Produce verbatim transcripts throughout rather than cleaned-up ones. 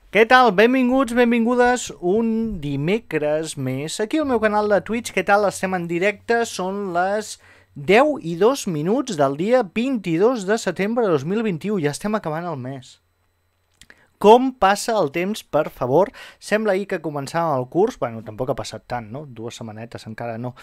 Què tal? Benvinguts, benvingudes un dimecres més aquí al meu canal de Twitch. Què tal? Estem en directe, són les deu i dos minuts del dia vint-i-dos de setembre de dos mil vint-i-u. Ja estem acabant el mes. Com passa el temps, per favor? Sembla ahir que començàvem el curs, bueno, tampoc ha passat tant, no? Dues setmanetes encara no.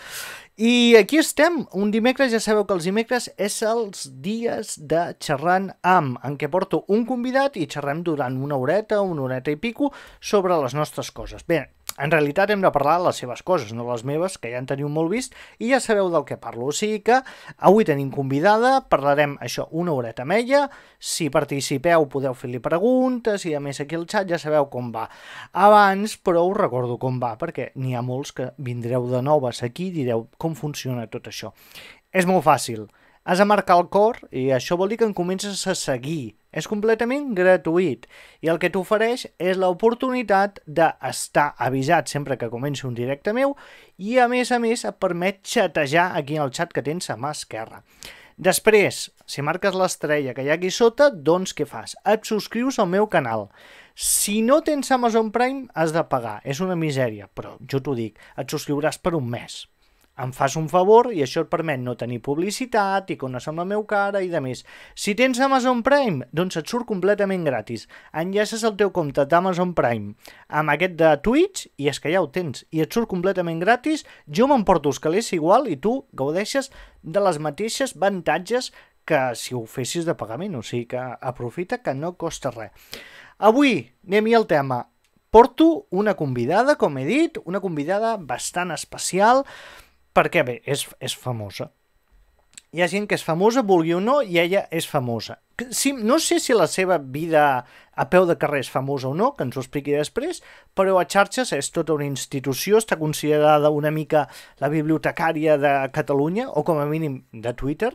I aquí estem, un dimecres, ja sabeu que els dimecres és els dies de xerrant amb, en què porto un convidat i xerrem durant una horeta, una horeta i pico, sobre les nostres coses. Bé, en realitat hem de parlar de les seves coses, no les meves, que ja en teniu molt vist, i ja sabeu del que parlo. O sigui que avui tenim convidada, parlarem això una horeta amb ella, si participeu podeu fer-li preguntes, i a més aquí al xat ja sabeu com va. Abans, però us recordo com va, perquè n'hi ha molts que vindreu de noves aquí i direu com funciona tot això. És molt fàcil. Has de marcar el cor i això vol dir que em comences a seguir. És completament gratuït i el que t'ofereix és l'oportunitat d'estar avisat sempre que comenci un directe meu i a més a més et permet xatejar aquí en el xat que tens a mà esquerra. Després, si marques l'estrella que hi ha aquí sota, doncs què fas? Et subscrius al meu canal. Si no tens Amazon Prime has de pagar, és una misèria, però jo t'ho dic, et subscriuràs per un mes. Em fas un favor i això et permet no tenir publicitat, icones amb la meva cara i de més. Si tens Amazon Prime, doncs et surt completament gratis. Enllaces el teu compte d'Amazon Prime amb aquest de Twitch i és que ja ho tens. I et surt completament gratis, jo m'emporto els calés igual i tu gaudeixes de les mateixes avantatges que si ho fessis de pagament. O sigui que aprofita que no costa res. Avui anem-hi al tema. Porto una convidada, com he dit, una convidada bastant especial, perquè bé, és, és famosa. Hi ha gent que és famosa, vulgui o no, i ella és famosa. Sí, no sé si la seva vida a peu de carrer és famosa o no, que ens ho expliqui després, però a xarxes és tota una institució, està considerada una mica la bibliotecària de Catalunya, o com a mínim de Twitter,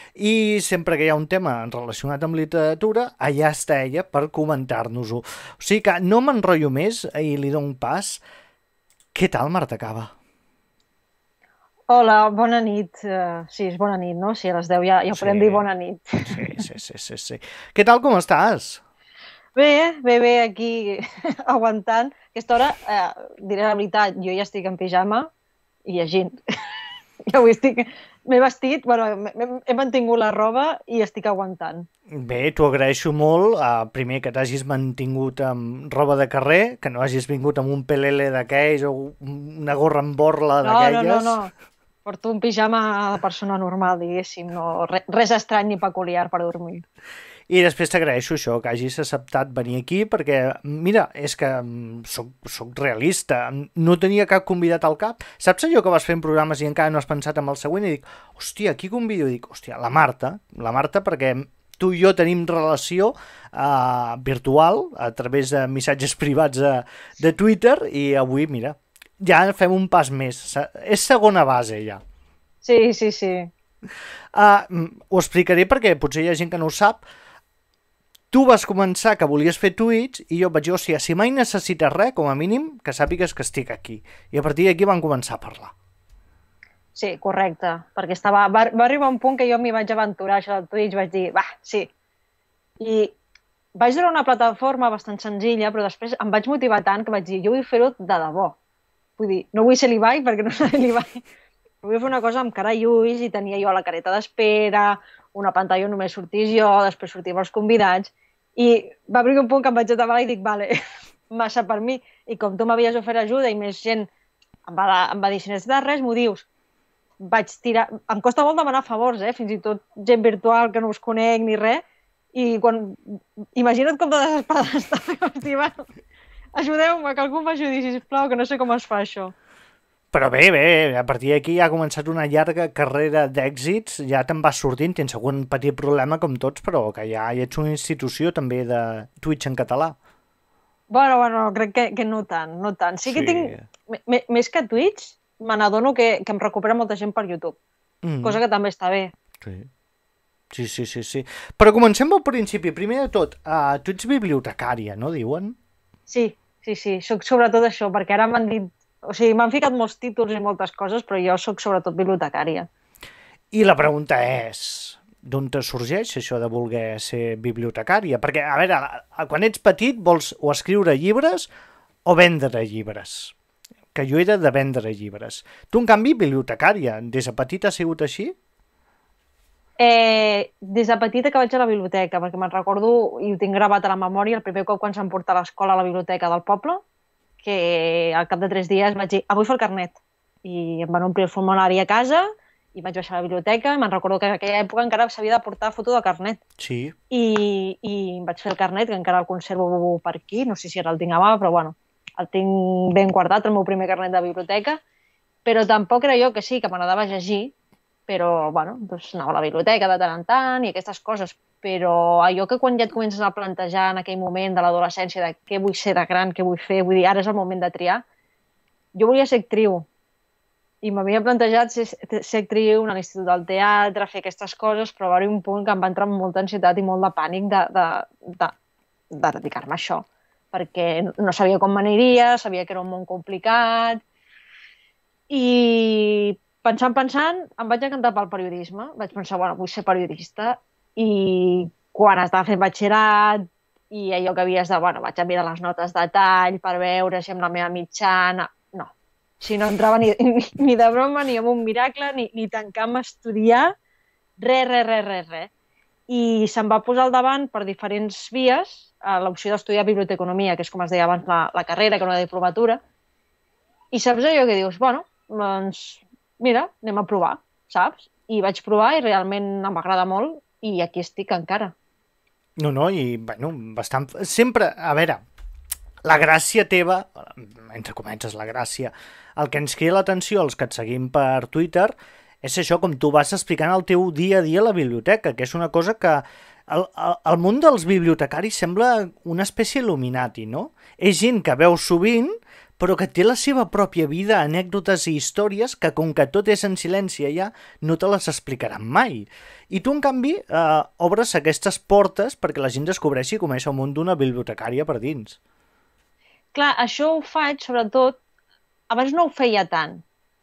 i sempre que hi ha un tema relacionat amb literatura, allà està ella per comentar-nos-ho. O sigui que no m'enrotllo més i li dono un pas. Què tal, Marta Cava? Hola, bona nit. Uh, sí, és bona nit, no? Sí, a les deu ja, ja Sí. podem dir bona nit. Sí, sí, sí, sí, sí. Què tal, com estàs? Bé, bé, bé, aquí aguantant. Aquesta hora, eh, diré la veritat, jo ja estic en pijama i llegint. Ja avui estic... M'he vestit, bueno, he mantingut la roba i estic aguantant. Bé, t'ho agraeixo molt. Uh, primer, que t'hagis mantingut amb roba de carrer, que no hagis vingut amb un pelele d'aquells o una gorra amb borla No, no, d'aquelles. no, no. Porto un pijama de persona normal, diguéssim. No, res, res estrany ni peculiar per dormir. I després t'agraeixo això, que hagis acceptat venir aquí, perquè, mira, és que soc, soc realista, no tenia cap convidat al cap. Saps allò que vas fent programes i encara no has pensat en el següent? I dic, hòstia, qui convido? I dic, hòstia, la Marta, la Marta, perquè tu i jo tenim relació uh, virtual a través de missatges privats de, de Twitter i avui, mira, ja fem un pas més. És segona base, ja. Sí, sí, sí. Uh, ho explicaré perquè potser hi ha gent que no ho sap. Tu vas començar que volies fer Twitch i jo vaig dir, hòstia, si mai necessites res, com a mínim, que sàpigues que estic aquí. I a partir d'aquí van començar a parlar. Sí, correcte, perquè estava, va, va arribar un punt que jo m'hi vaig aventurar, això del Twitch, vaig dir, va, sí. I vaig donar una plataforma bastant senzilla, però després em vaig motivar tant que vaig dir, jo vull fer-ho de debò. Vull dir, no vull ser l'Ibai perquè no seré l'Ibai. Vull fer una cosa amb cara i ulls i tenia jo la careta d'espera, una pantalla on només sortís jo, després sortíem els convidats, i va arribar un punt que em vaig atabalar i dic, vale, massa per mi. I com tu m'havies ofert ajuda i més gent em va, em va dir, si necessites res, m'ho dius. Vaig tirar... Em costa molt demanar favors, eh? Fins i tot gent virtual que no us conec ni res, i quan... Imagina't com de desesperada estava. Vaig dir, bueno, ajudeu-me, que algú m'ajudi, sisplau, que no sé com es fa això. Però bé, bé, a partir d'aquí ja ha començat una llarga carrera d'èxits, ja te'n vas sortint, tens algun petit problema com tots, però que ja hi ets una institució també de Twitch en català. Bueno, bueno, crec que, que no tant, no tant. Sí que Sí. tinc, més que Twitch, me n'adono que, que em recupera molta gent per YouTube, Mm. cosa que també està bé. Sí. Sí, sí, sí, sí. Però comencem pel principi. Primer de tot, uh, tu ets bibliotecària, no diuen? Sí, sí, sí, soc sobretot això, perquè ara m'han dit... O sigui, m'han ficat molts títols i moltes coses, però jo sóc sobretot bibliotecària. I la pregunta és, d'on te sorgeix això de voler ser bibliotecària? Perquè, a veure, quan ets petit vols o escriure llibres o vendre llibres. Que jo era de vendre llibres. Tu, en canvi, bibliotecària. Des de petit ha sigut així? Eh, des de petita que vaig a la biblioteca, perquè me'n recordo, i ho tinc gravat a la memòria, el primer cop quan se'm porta a l'escola a la biblioteca del poble, que al cap de tres dies vaig dir, avui fa el carnet. I em van omplir el formulari a casa i vaig baixar a la biblioteca. Me'n recordo que en aquella època encara s'havia de portar foto del carnet. Sí. I, i vaig fer el carnet, que encara el conservo per aquí, no sé si ara el tinc a mà, però bueno, el tinc ben guardat, el meu primer carnet de biblioteca, però tampoc era jo que sí, que m'agradava llegir, però, bueno, doncs anava a la biblioteca de tant en tant i aquestes coses, però allò que quan ja et comences a plantejar en aquell moment de l'adolescència de què vull ser de gran, què vull fer, vull dir, ara és el moment de triar, jo volia ser actriu i m'havia plantejat ser, ser actriu en l'Institut del Teatre, fer aquestes coses, però va haver un punt que em va entrar amb molta ansietat i molt de pànic de, de, de, de dedicar-me a això, perquè no sabia com m'aniria, sabia que era un món complicat i pensant, pensant, em vaig encantar pel periodisme. Vaig pensar, bueno, vull ser periodista. I quan estava fent batxillerat i allò que havies de, bueno, vaig a mirar les notes de tall per veure si amb la meva mitjana... No, si no entrava ni, ni, ni de broma, ni amb un miracle, ni, ni tancant-me a estudiar, res, res, res, res, res. I se'm va posar al davant per diferents vies l'opció d'estudiar biblioteconomia, que és com es deia abans la, la carrera, que no era diplomatura. I saps allò que dius, bueno, doncs... mira, anem a provar, saps? I vaig provar i realment em va agradar molt i aquí estic encara. No, no, i, bueno, bastant... Sempre, a veure, la gràcia teva, entre cometes, la gràcia, el que ens crida l'atenció als que et seguim per Twitter és això, com tu vas explicant el teu dia a dia a la biblioteca, que és una cosa que el, el, el món dels bibliotecaris sembla una espècie il·luminati, no? És gent que veus sovint, però que té la seva pròpia vida, anècdotes i històries que, com que tot és en silenci allà, no te les explicaran mai. I tu, en canvi, eh, obres aquestes portes perquè la gent descobreixi com és el món d'una bibliotecària per dins. Clar, això ho faig, sobretot, abans no ho feia tant,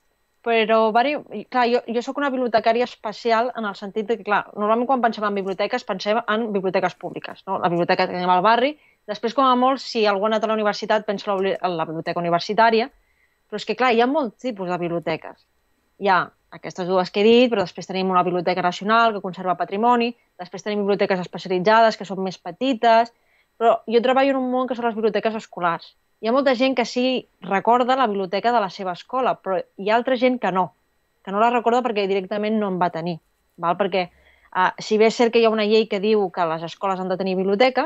però, clar, jo, jo sóc una bibliotecària especial en el sentit que, clar, normalment quan pensem en biblioteques pensem en biblioteques públiques, no? La biblioteca que tenim al barri. Després, com a molt, si algú ha anat a la universitat, pensa en la biblioteca universitària, però és que, clar, hi ha molts tipus de biblioteques. Hi ha aquestes dues que he dit, però després tenim una biblioteca nacional que conserva patrimoni, després tenim biblioteques especialitzades que són més petites, però jo treballo en un món que són les biblioteques escolars. Hi ha molta gent que sí recorda la biblioteca de la seva escola, però hi ha altra gent que no, que no la recorda perquè directament no en va tenir. Val? Perquè uh, si bé és cert que hi ha una llei que diu que les escoles han de tenir biblioteca,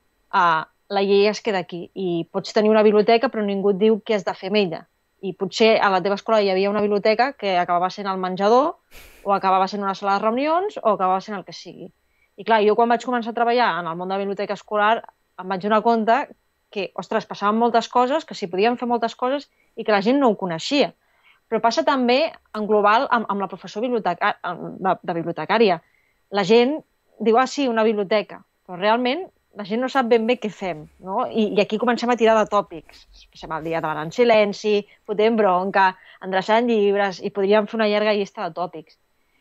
Uh, la llei es queda aquí i pots tenir una biblioteca però ningú et diu què has de fer amb ella. I potser a la teva escola hi havia una biblioteca que acabava sent el menjador o acabava sent una sala de reunions o acabava sent el que sigui. I clar, jo quan vaig començar a treballar en el món de la biblioteca escolar em vaig donar compte que, ostres, passaven moltes coses, que s'hi podien fer moltes coses i que la gent no ho coneixia. Però passa també en global amb, amb la professó biblioteca, de, de bibliotecària. La gent diu, ah, sí, una biblioteca, però realment la gent no sap ben bé què fem, no? I, i aquí comencem a tirar de tòpics. Passem el dia davant en silenci, fotem bronca, endreçant llibres, i podríem fer una llarga llista de tòpics.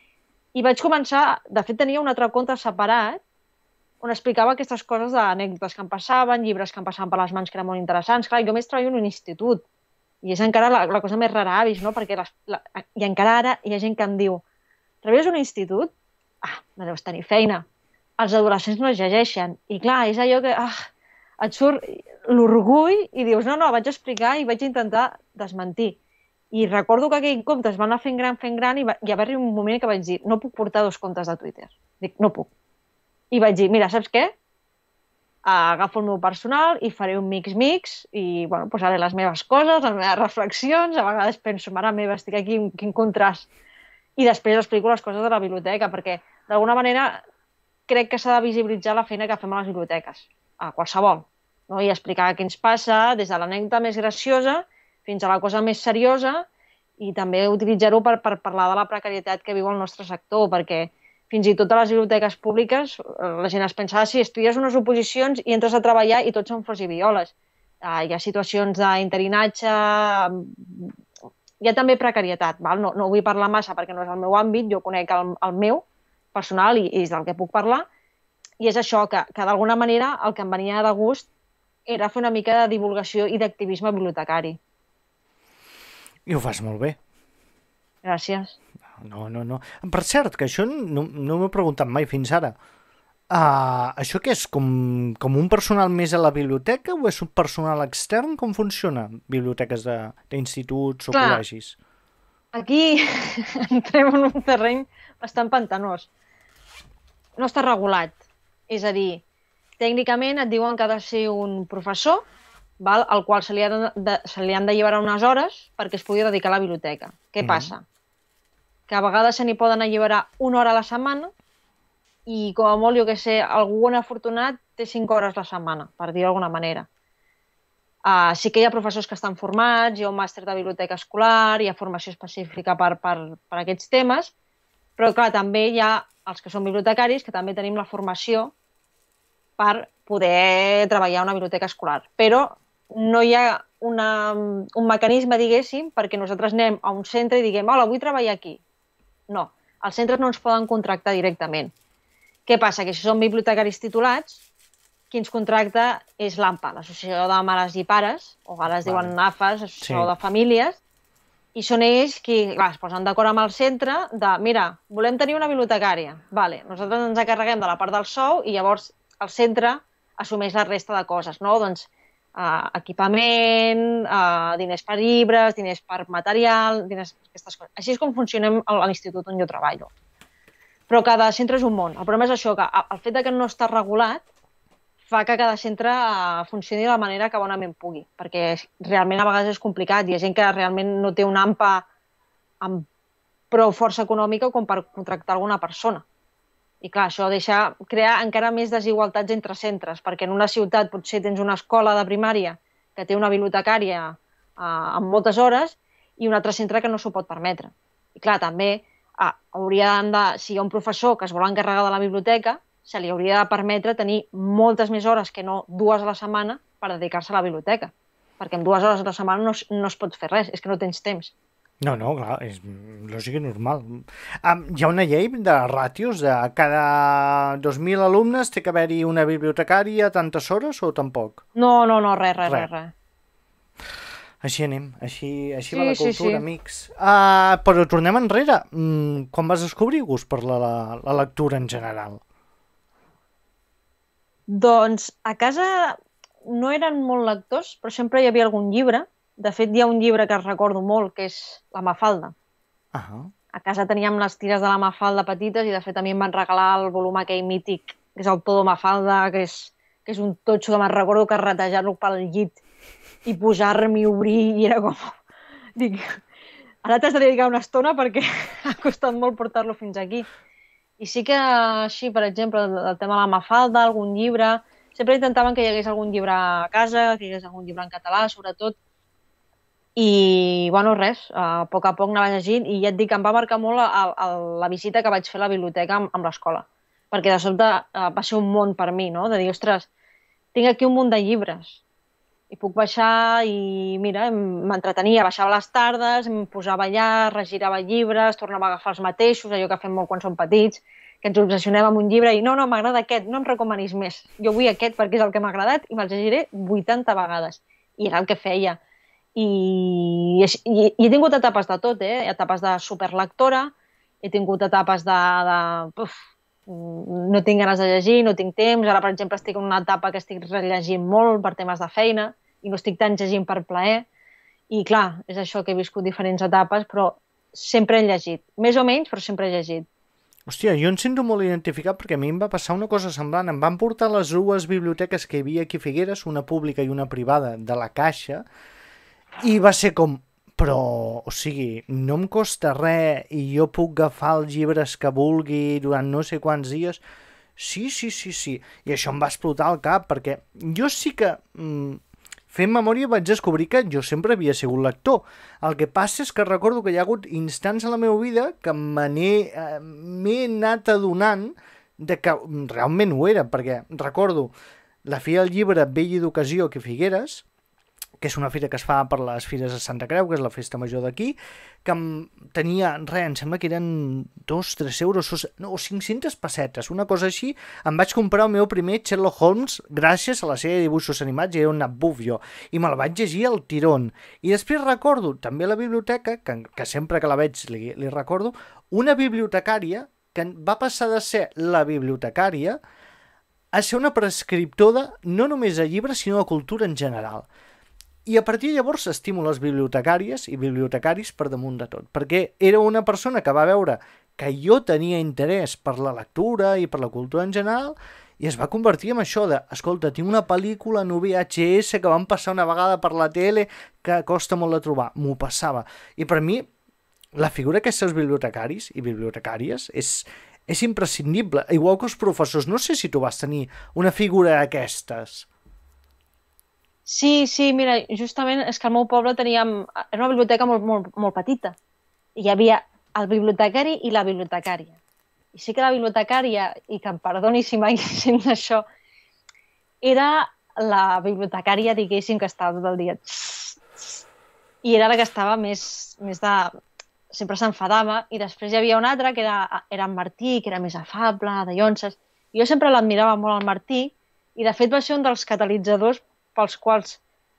I vaig començar, de fet tenia un altre compte separat, on explicava aquestes coses d'anècdotes que em passaven, llibres que em passaven per les mans que eren molt interessants. Clar, jo més treballo en un institut, i és encara la, la cosa més rara avis, no? Perquè les, la, i encara ara hi ha gent que em diu, treballes en un institut? Ah, no deus tenir feina. Els adolescents no es llegeixen. I clar, és allò que ah, et surt l'orgull i dius, no, no, vaig explicar i vaig intentar desmentir. I recordo que aquell compte es va anar fent gran, fent gran i va, i va arribar un moment que vaig dir, no puc portar dos comptes de Twitter. Dic, no puc. I vaig dir, mira, saps què? Agafo el meu personal i faré un mix-mix i, bueno, posaré les meves coses, les meves reflexions, a vegades penso, mare meva, estic aquí, quin contrast. I després explico les coses de la biblioteca, perquè d'alguna manera crec que s'ha de visibilitzar la feina que fem a les biblioteques, a qualsevol, no? I explicar què ens passa, des de l'anècdota més graciosa fins a la cosa més seriosa, i també utilitzar-ho per, per parlar de la precarietat que viu el nostre sector, perquè fins i tot a les biblioteques públiques la gent es pensa, si estudies unes oposicions i entres a treballar i tots són flors i violes. Uh, hi ha situacions d'interinatge, hi ha també precarietat, val? No, no vull parlar massa perquè no és el meu àmbit, jo conec el, el meu, personal i, i és del que puc parlar, i és això, que, que d'alguna manera el que em venia de gust era fer una mica de divulgació i d'activisme bibliotecari. I ho fas molt bé. Gràcies. No, no, no. Per cert, que això no, no m'he preguntat mai fins ara. Uh, això què és? Com, com un personal més a la biblioteca o és un personal extern? Com funciona? Biblioteques d'instituts o Clar, col·legis? Aquí entrem en un terreny bastant pantanós. No està regulat. És a dir, tècnicament et diuen que ha de ser un professor, val, al qual se li, ha de, de, se li han de alliberar unes hores perquè es pugui dedicar a la biblioteca. Què Mm. passa? Que a vegades se n'hi poden alliberar una hora a la setmana i, com a molt, jo que sé, algun afortunat té cinc hores a la setmana, per dir-ho d'alguna manera. Uh, sí que hi ha professors que estan formats, hi ha un màster de biblioteca escolar, hi ha formació específica per, per, per aquests temes, però, clar, també hi ha els que són bibliotecaris, que també tenim la formació per poder treballar a una biblioteca escolar. Però no hi ha una, un mecanisme, diguéssim, perquè nosaltres anem a un centre i diguem, hola, vull treballar aquí. No, els centres no ens poden contractar directament. Què passa? Que si són bibliotecaris titulats, qui ens contracta és l'AMPA, l'Associació de Mares i Pares, o ara es diuen Vale. AFAS, Associació Sí. de Famílies, i són ells qui, clar, es posen d'acord amb el centre de, mira, volem tenir una bibliotecària. Vale, nosaltres ens encarreguem de la part del sou i llavors el centre assumeix la resta de coses, no? Doncs eh, equipament, eh, diners per llibres, diners per material, diners per aquestes coses. Així és com funcionem a l'institut on jo treballo. Però cada centre és un món. El problema és això, que el fet de que no està regulat fa que cada centre eh, funcioni de la manera que bonament pugui, perquè realment a vegades és complicat. Hi ha gent que realment no té una AMPA amb prou força econòmica com per contractar alguna persona. I clar, això deixa crear encara més desigualtats entre centres, perquè en una ciutat potser tens una escola de primària que té una bibliotecària eh, amb moltes hores i un altre centre que no s'ho pot permetre. I clar, també ah, haurien de, si hi ha un professor que es vol encarregar de la biblioteca, se li hauria de permetre tenir moltes més hores que no dues a la setmana per dedicar-se a la biblioteca. Perquè amb dues hores a la setmana no, es- no es pot fer res, és que no tens temps. No, no, clar, és lògic i normal. Um, hi ha una llei de ràtios, de cada dos mil alumnes té que haver-hi una bibliotecària a tantes hores o tampoc? No, no, no, res, res, Res. res, res. Així anem, així, així Sí, va la sí, cultura, sí. amics. Uh, però tornem enrere. Mm, quan vas descobrir gust per la, la, la lectura en general? Doncs a casa no eren molt lectors, però sempre hi havia algun llibre. De fet, hi ha un llibre que recordo molt, que és La Mafalda. Ah, A casa teníem les tires de la Mafalda petites i, de fet, a mi em van regalar el volum aquell mític, que és el Todo Mafalda, que és, que és un totxo que me'n recordo carretejar-lo pel llit i posar-m'hi a obrir i era com... Dic, ara t'has de dedicar una estona perquè ha costat molt portar-lo fins aquí. I sí que així, per exemple, el, el tema de la Mafalda, algun llibre... Sempre intentaven que hi hagués algun llibre a casa, que hi hagués algun llibre en català, sobretot. I, bueno, res, a poc a poc anava llegint i ja et dic que em va marcar molt a, a la visita que vaig fer a la biblioteca amb, amb l'escola. Perquè de sobte eh, va ser un món per mi, no? De dir, ostres, tinc aquí un munt de llibres i puc baixar i, mira, em- m'entretenia, baixava a les tardes, em posava allà, regirava llibres, tornava a agafar els mateixos, allò que fem molt quan som petits, que ens obsessionem amb un llibre i no, no, m'agrada aquest, no em recomanis més. Jo vull aquest perquè és el que m'ha agradat i me'l llegiré vuitanta vegades. I era el que feia. I, i, i he tingut etapes de tot, eh? Etapes de superlectora, he tingut etapes de... de uf, no tinc ganes de llegir, no tinc temps. Ara, per exemple, estic en una etapa que estic rellegint molt per temes de feina i no estic tant llegint per plaer. I clar, és això, que he viscut diferents etapes, però sempre he llegit. Més o menys, però sempre he llegit. hòstia, jo em sento molt identificat perquè a mi em va passar una cosa semblant. Em van portar les dues biblioteques que hi havia aquí a Figueres, una pública i una privada, de la Caixa, i va ser com, però, o sigui, no em costa res i jo puc agafar els llibres que vulgui durant no sé quants dies. Sí, sí, sí, sí. I això em va explotar el cap, perquè jo sí que, mm, fent memòria, vaig descobrir que jo sempre havia sigut lector. El que passa és que recordo que hi ha hagut instants a la meva vida que me n'he, eh, m'he anat adonant de que realment ho era, perquè recordo la Fira del Llibre Vell i d'Ocasió aquí a Figueres, que és una fira que es fa per les Fires de Santa Creu, que és la festa major d'aquí, que tenia, res, em sembla que eren dos, tres euros, no, o cinc-centes pessetes, una cosa així. Em vaig comprar el meu primer Sherlock Holmes gràcies a la sèrie de dibuixos animats, i era un buf jo, i me'l vaig llegir al tirón. I després recordo, també a la biblioteca, que, que sempre que la veig li, li recordo, una bibliotecària que va passar de ser la bibliotecària a ser una prescriptora no només de llibres, sinó de cultura en general. I a partir de llavors estimo les bibliotecàries i bibliotecaris per damunt de tot, perquè era una persona que va veure que jo tenia interès per la lectura i per la cultura en general, i es va convertir en això de, escolta, tinc una pel·lícula en V H S que van passar una vegada per la tele que costa molt de trobar. M'ho passava. I per mi, la figura d'aquests bibliotecaris i bibliotecàries és, és imprescindible, igual que els professors. No sé si tu vas tenir una figura d'aquestes. Sí, sí, mira, justament és que al meu poble teníem... Era una biblioteca molt, molt, molt petita. I hi havia el bibliotecari i la bibliotecària. I sí que la bibliotecària, i que em perdoni si mai sent això, era la bibliotecària, diguéssim, que estava tot el dia... I era la que estava més, més de... Sempre s'enfadava. I després hi havia una altra, que era, era en Martí, que era més afable, de llonces. I jo sempre l'admirava molt, el Martí, i de fet va ser un dels catalitzadors pels quals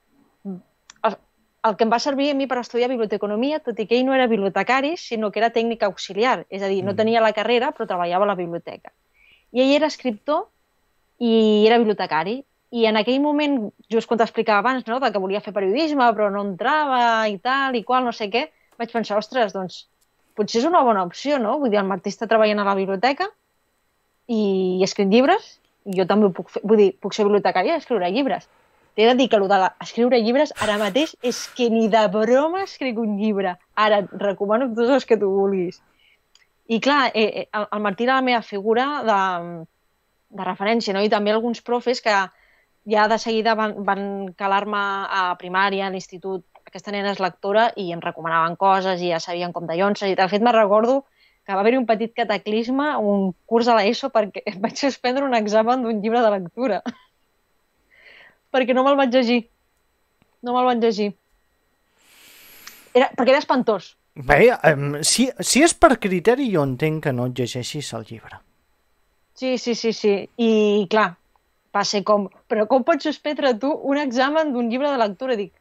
el, el que em va servir a mi per estudiar biblioteconomia, tot i que ell no era bibliotecari, sinó que era tècnic auxiliar, és a dir, no tenia la carrera, però treballava a la biblioteca. I ell era escriptor i era bibliotecari, i en aquell moment, just quan t'explicava abans, no, que volia fer periodisme, però no entrava i tal, i qual, no sé què, vaig pensar, ostres, doncs, potser és una bona opció, no? Vull dir, el Martí està treballant a la biblioteca i escriu llibres, i jo també ho puc fer, vull dir, puc ser bibliotecària i escriure llibres. T'he de dir que el d'escriure llibres ara mateix és que ni de broma escric un llibre. Ara, et recomano tots els que tu vulguis. I clar, eh, el, el Martí era la meva figura de, de referència, no? I també alguns profes que ja de seguida van, van calar-me a primària, a l'institut. Aquesta nena és lectora i em recomanaven coses i ja sabien com de llonces. I de fet me'n recordo que va haver-hi un petit cataclisme, un curs a l'ESO, perquè vaig suspendre un examen d'un llibre de lectura. Perquè no me'l vaig llegir. No me'l vaig llegir. Era, perquè era espantós. Bé, um, si, si és per criteri, jo entenc que no et llegeixis el llibre. Sí, sí, sí, sí. I, clar, va ser com... Però com pots suspendre tu un examen d'un llibre de lectura? Dic,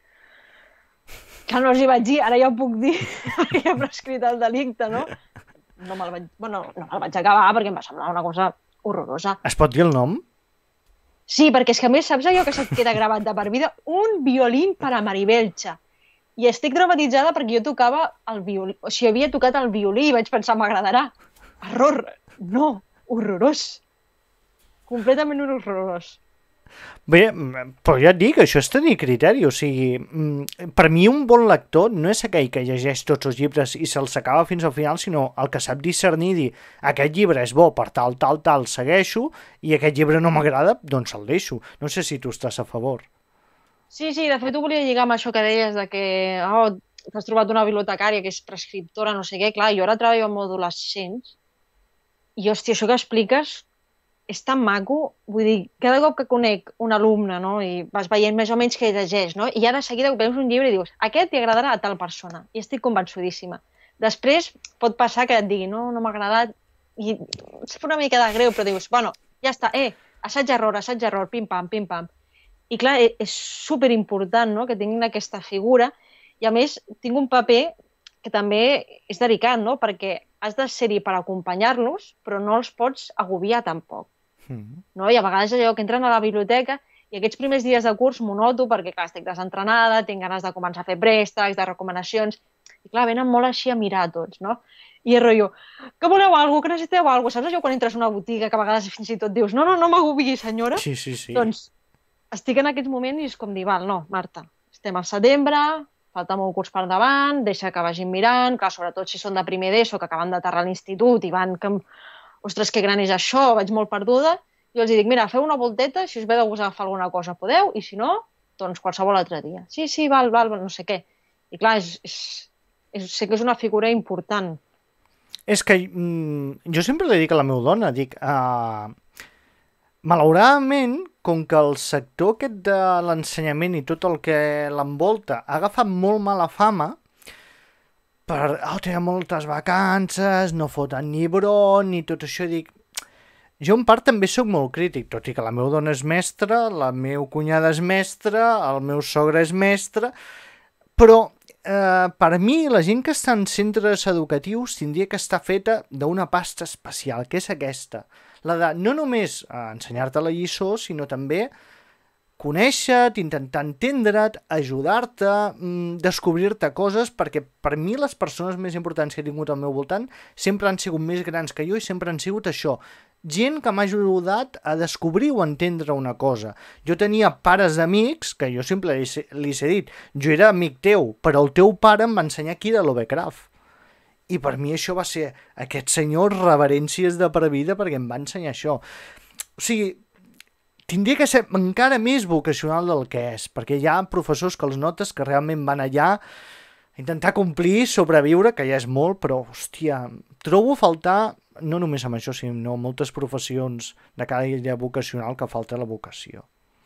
que no els hi vaig dir, ara ja ho puc dir, perquè he prescrit el delicte, no? No me'l vaig... Bueno, no me'l vaig acabar perquè em va semblar una cosa horrorosa. Es pot dir el nom? Sí, perquè és que a més, saps allò que se't queda gravat de per vida? Un violín per a Maribelcha. I estic dramatitzada perquè jo tocava el violí, o sigui, havia tocat el violí i vaig pensar, m'agradarà. Error! No! Horrorós! Completament horrorós. Bé, però ja et dic, això és tenir criteri, o sigui, per mi un bon lector no és aquell que llegeix tots els llibres i se'ls acaba fins al final, sinó el que sap discernir i dir, aquest llibre és bo per tal, tal, tal, segueixo, i aquest llibre no m'agrada, doncs el deixo. No sé si tu estàs a favor. Sí, sí, de fet ho volia lligar amb això que deies, de que oh, t'has trobat una bibliotecària que és prescriptora, no sé què, clar, jo ara treballo amb adolescents, i hòstia, això que expliques és tan maco, vull dir, cada cop que conec un alumne, no?, i vas veient més o menys què llegeix, no?, i ja de seguida veus un llibre i dius, aquest li agradarà a tal persona, i estic convençudíssima. Després pot passar que et digui, no, no m'ha agradat, i és una mica de greu, però dius, bueno, ja està, eh, assaig-error, assaig-error, pim-pam, pim-pam. I clar, és superimportant, no?, que tinguin aquesta figura, i a més tinc un paper que també és delicat, no?, perquè has de ser-hi per acompanyar-los, però no els pots agobiar tampoc. No? I a vegades allò que entren a la biblioteca i aquests primers dies de curs m'ho noto perquè clar, estic desentrenada, tinc ganes de començar a fer préstecs, de recomanacions, i clar, venen molt així a mirar a tots, no? I és rotllo, que voleu alguna cosa, que necessiteu alguna cosa, saps allò quan entres a una botiga que a vegades fins i tot dius, no, no, no m'agobiï, senyora? Sí, sí, sí. Doncs estic en aquests moments i és com dir, val, no, Marta, estem al setembre, falta molt curs per davant, deixa que vagin mirant, clar, sobretot si són de primer d'ESO, que acaben d'aterrar a l'institut i van que... Ostres, que gran és això, vaig molt perduda. Jo els dic, mira, feu una volteta, si us ve de gust agafar alguna cosa podeu, i si no, doncs qualsevol altre dia. Sí, sí, val, val, no sé què. I clar, és, és, és, sé que és una figura important. És que mm, jo sempre li dic a la meva dona, dic, uh, malauradament, com que el sector aquest de l'ensenyament i tot el que l'envolta ha agafat molt mala fama per, oh, tenen moltes vacances, no foten llibron i tot això, dic... Jo en part també sóc molt crític, tot i que la meva dona és mestra, la meva cunyada és mestra, el meu sogre és mestre, però eh, per mi la gent que està en centres educatius tindria que estar feta d'una pasta especial, que és aquesta. La de no només ensenyar-te la lliçó, sinó també conèixer-te, intentar entendre't, ajudar-te, descobrir-te coses, perquè per mi les persones més importants que he tingut al meu voltant sempre han sigut més grans que jo i sempre han sigut això. Gent que m'ha ajudat a descobrir o entendre una cosa. Jo tenia pares d'amics, que jo sempre li, li he dit, jo era amic teu, però el teu pare em va ensenyar qui era Lovecraft. I per mi això va ser aquest senyor reverències de per vida perquè em va ensenyar això. O sigui, tindria que ser encara més vocacional del que és, perquè hi ha professors que els notes que realment van allà a intentar complir, sobreviure, que ja és molt, però, hòstia, trobo a faltar, no només amb això, sinó moltes professions de cada illa vocacional que falta la vocació.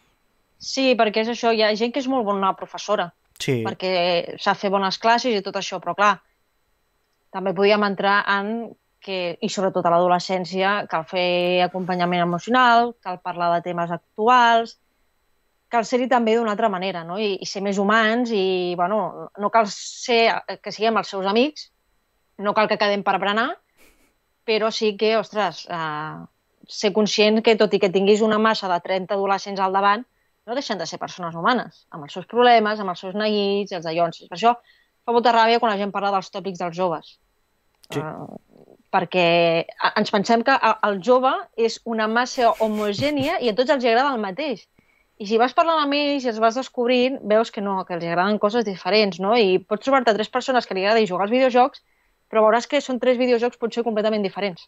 Sí, perquè és això, hi ha gent que és molt bona professora, sí. Perquè sap fer bones classes i tot això, però clar, també podíem entrar en que, i sobretot a l'adolescència, cal fer acompanyament emocional, cal parlar de temes actuals, cal ser-hi també d'una altra manera, no? I, i ser més humans i, bueno, no cal ser que siguem els seus amics, no cal que quedem per berenar, però sí que, ostres, eh, ser conscient que tot i que tinguis una massa de trenta adolescents al davant, no deixen de ser persones humanes, amb els seus problemes, amb els seus neguits, els dallonsis. Per això fa molta ràbia quan la gent parla dels tòpics dels joves. Sí. Uh, perquè ens pensem que el jove és una massa homogènia i a tots els agrada el mateix. I si vas parlant amb ells i els vas descobrint, veus que no, que els agraden coses diferents, no? I pots trobar-te tres persones que li agrada jugar als videojocs, però veuràs que són tres videojocs potser completament diferents.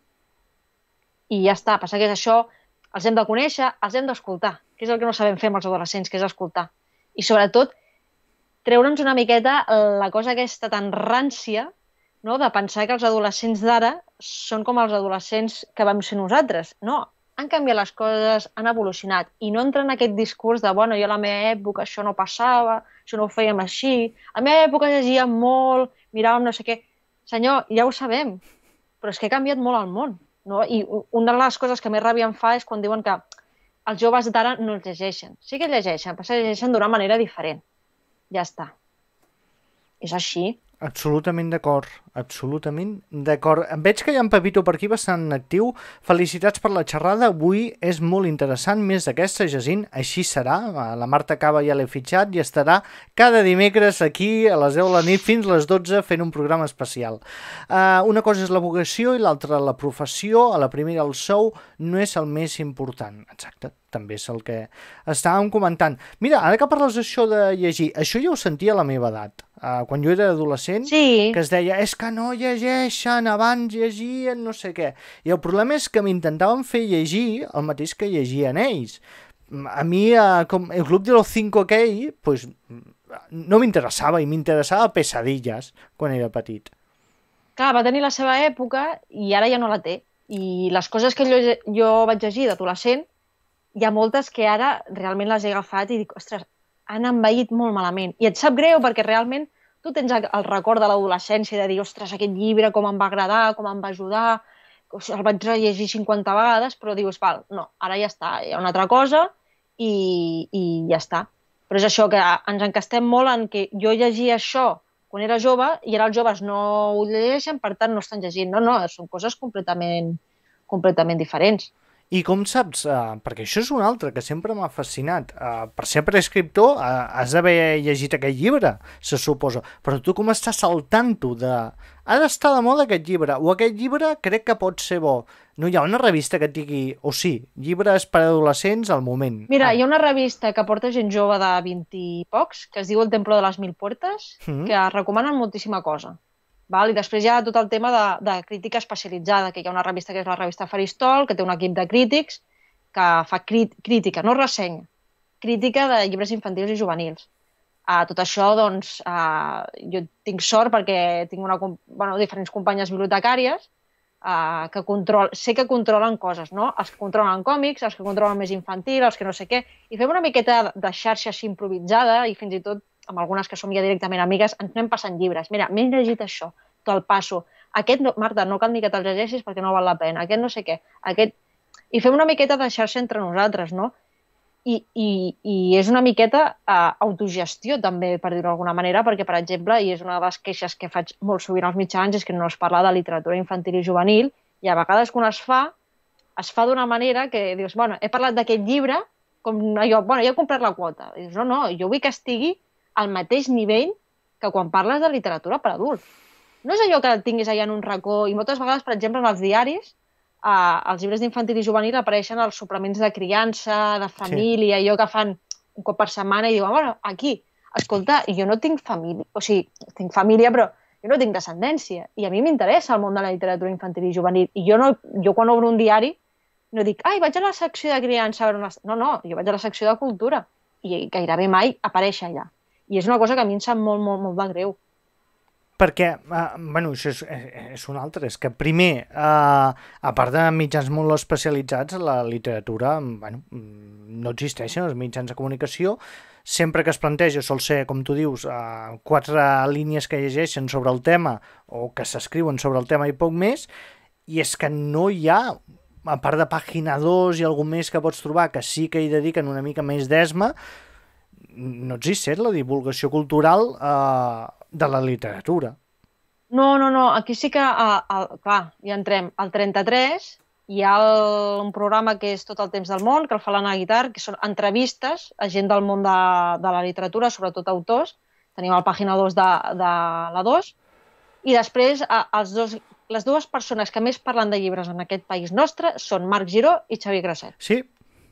I ja està, passa que és això, els hem de conèixer, els hem d'escoltar, que és el que no sabem fer amb els adolescents, que és escoltar. I sobretot, treure'ns una miqueta la cosa aquesta tan rància, no? De pensar que els adolescents d'ara són com els adolescents que vam ser nosaltres. No, han canviat les coses, han evolucionat, i no entrar en aquest discurs de, bueno, jo a la meva època això no passava, això no ho fèiem així, a la meva època llegíem molt, miràvem no sé què. Senyor, ja ho sabem, però és que ha canviat molt el món, no? I una de les coses que més ràbia em fa és quan diuen que els joves d'ara no els llegeixen. Sí que llegeixen, però llegeixen d'una manera diferent. Ja està. És així. Absolutament d'acord, absolutament d'acord. Em veig que hi ha en Pepito per aquí bastant actiu. Felicitats per la xerrada, avui és molt interessant, més d'aquesta, Jacint, així serà. La Marta Cava ja l'he fitxat i estarà cada dimecres aquí a les deu de la nit fins a les dotze fent un programa especial. Uh, una cosa és la vocació i l'altra la professió, a la primera el sou no és el més important. Exacte, també és el que estàvem comentant. Mira, ara que parles d'això de llegir, això ja ho sentia a la meva edat. Uh, quan jo era adolescent, sí. Que es deia és que no llegeixen, abans llegien no sé què. I el problema és que m'intentaven fer llegir el mateix que llegien ells. A mi, uh, com el Club de los Cinco aquell, pues, no m'interessava, i m'interessava Pesadilles quan era petit. Clar, va tenir la seva època i ara ja no la té. I les coses que jo, jo vaig llegir d'adolescent, hi ha moltes que ara realment les he agafat i dic, ostres, han envaït molt malament. I et sap greu perquè realment tu tens el record de l'adolescència de dir, ostres, aquest llibre com em va agradar, com em va ajudar, o sigui, el vaig rellegir cinquanta vegades, però dius, val, no, ara ja està, hi ha una altra cosa i, i ja està. Però és això, que ens encastem molt en que jo llegia això quan era jove i ara els joves no ho llegeixen, per tant no estan llegint. No, no, són coses completament, completament diferents. I com saps, uh, perquè això és un altre que sempre m'ha fascinat, uh, per ser prescriptor uh, has d'haver llegit aquest llibre, se suposa, però tu com estàs saltant-ho de... Ha d'estar de moda aquest llibre, o aquest llibre crec que pot ser bo. No hi ha una revista que et digui, o sí, llibres per adolescents al moment. Mira, ah. hi ha una revista que porta gent jove de vint i pocs, que es diu El Templo de les Mil Puertes, mm-hmm. que recomanen moltíssima cosa. Val? I després hi ha tot el tema de, de crítica especialitzada, que hi ha una revista que és la revista Faristol, que té un equip de crítics que fa crit crítica, no ressenya, crítica de llibres infantils i juvenils. Uh, tot això, doncs, uh, jo tinc sort perquè tinc una, bueno, diferents companyes bibliotecàries uh, que control... sé que controlen coses, no? Els que controlen còmics, els que controlen més infantil, els que no sé què, i fem una miqueta de xarxa així improvisada, i fins i tot, amb algunes que som ja directament amigues, ens anem passant llibres. Mira, m'he llegit això, te'l passo. Aquest, no, Marta, no cal ni que te'l llegeixis perquè no val la pena. Aquest no sé què. Aquest... I fem una miqueta de xarxa entre nosaltres, no? I, i, i és una miqueta uh, autogestió, també, per dir-ho d'alguna manera, perquè, per exemple, i és una de les queixes que faig molt sovint als mitjans, és que no es parla de literatura infantil i juvenil, i a vegades quan es fa, es fa d'una manera que dius, bueno, he parlat d'aquest llibre, com allò, bueno, ja he comprat la quota. I dius, no, no, jo vull que estigui al mateix nivell que quan parles de literatura per adults. No és allò que tinguis allà en un racó, i moltes vegades, per exemple, en els diaris, Uh, als llibres d'infantil i juvenil apareixen els suplements de criança, de família, sí. allò que fan un cop per setmana i diuen, bueno, aquí, escolta, jo no tinc família, o sigui, tinc família, però jo no tinc descendència, i a mi m'interessa el món de la literatura infantil i juvenil, i jo, no, jo quan obro un diari no dic, ai, vaig a la secció de criança, a veure una... no, no, jo vaig a la secció de cultura, i gairebé mai apareix allà. I és una cosa que a mi em sap molt, molt, molt de greu. Perquè, uh, bueno, això és, és un altre, és que primer, uh, a part de mitjans molt especialitzats, la literatura, bueno, no existeixen els mitjans de comunicació, sempre que es planteja sol ser, com tu dius, uh, quatre línies que llegeixen sobre el tema o que s'escriuen sobre el tema i poc més, i és que no hi ha, a part de pàgina dos i algun més que pots trobar, que sí que hi dediquen una mica més d'esma, no existeix la divulgació cultural eh, de la literatura. No, no, no, aquí sí que, uh, uh, clar, ja entrem. Al trenta-tres hi ha el, un programa que és Tot el temps del món, que el fa l'Anna Guitar, que són entrevistes a gent del món de, de la literatura, sobretot autors. Tenim el pàgina dos de, de la dos. I després uh, els dos, les dues persones que més parlen de llibres en aquest país nostre són Marc Giró i Xavier Grasset. Sí.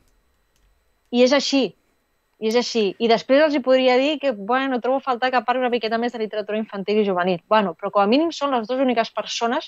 I és així. I és així. I després els hi podria dir que, bueno, trobo a faltar que parli una miqueta més de literatura infantil i juvenil. Bueno, però com a mínim són les dues úniques persones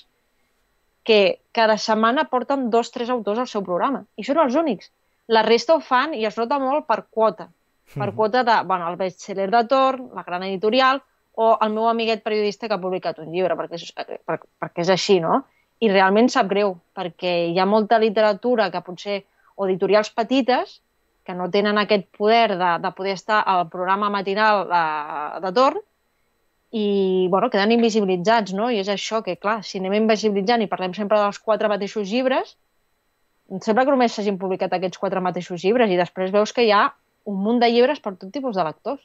que cada setmana porten dos, tres autors al seu programa. I són els únics. La resta ho fan i es nota molt per quota. Per mm. quota de, bueno, el bestseller de torn, la gran editorial, o el meu amiguet periodista que ha publicat un llibre, perquè és, per, perquè és així, no? I realment sap greu, perquè hi ha molta literatura que potser, o editorials petites, que no tenen aquest poder de, de poder estar al programa matinal de, de torn i, bueno, queden invisibilitzats, no? I és això que, clar, si anem invisibilitzant i parlem sempre dels quatre mateixos llibres, sembla que només s'hagin publicat aquests quatre mateixos llibres i després veus que hi ha un munt de llibres per tot tipus de lectors.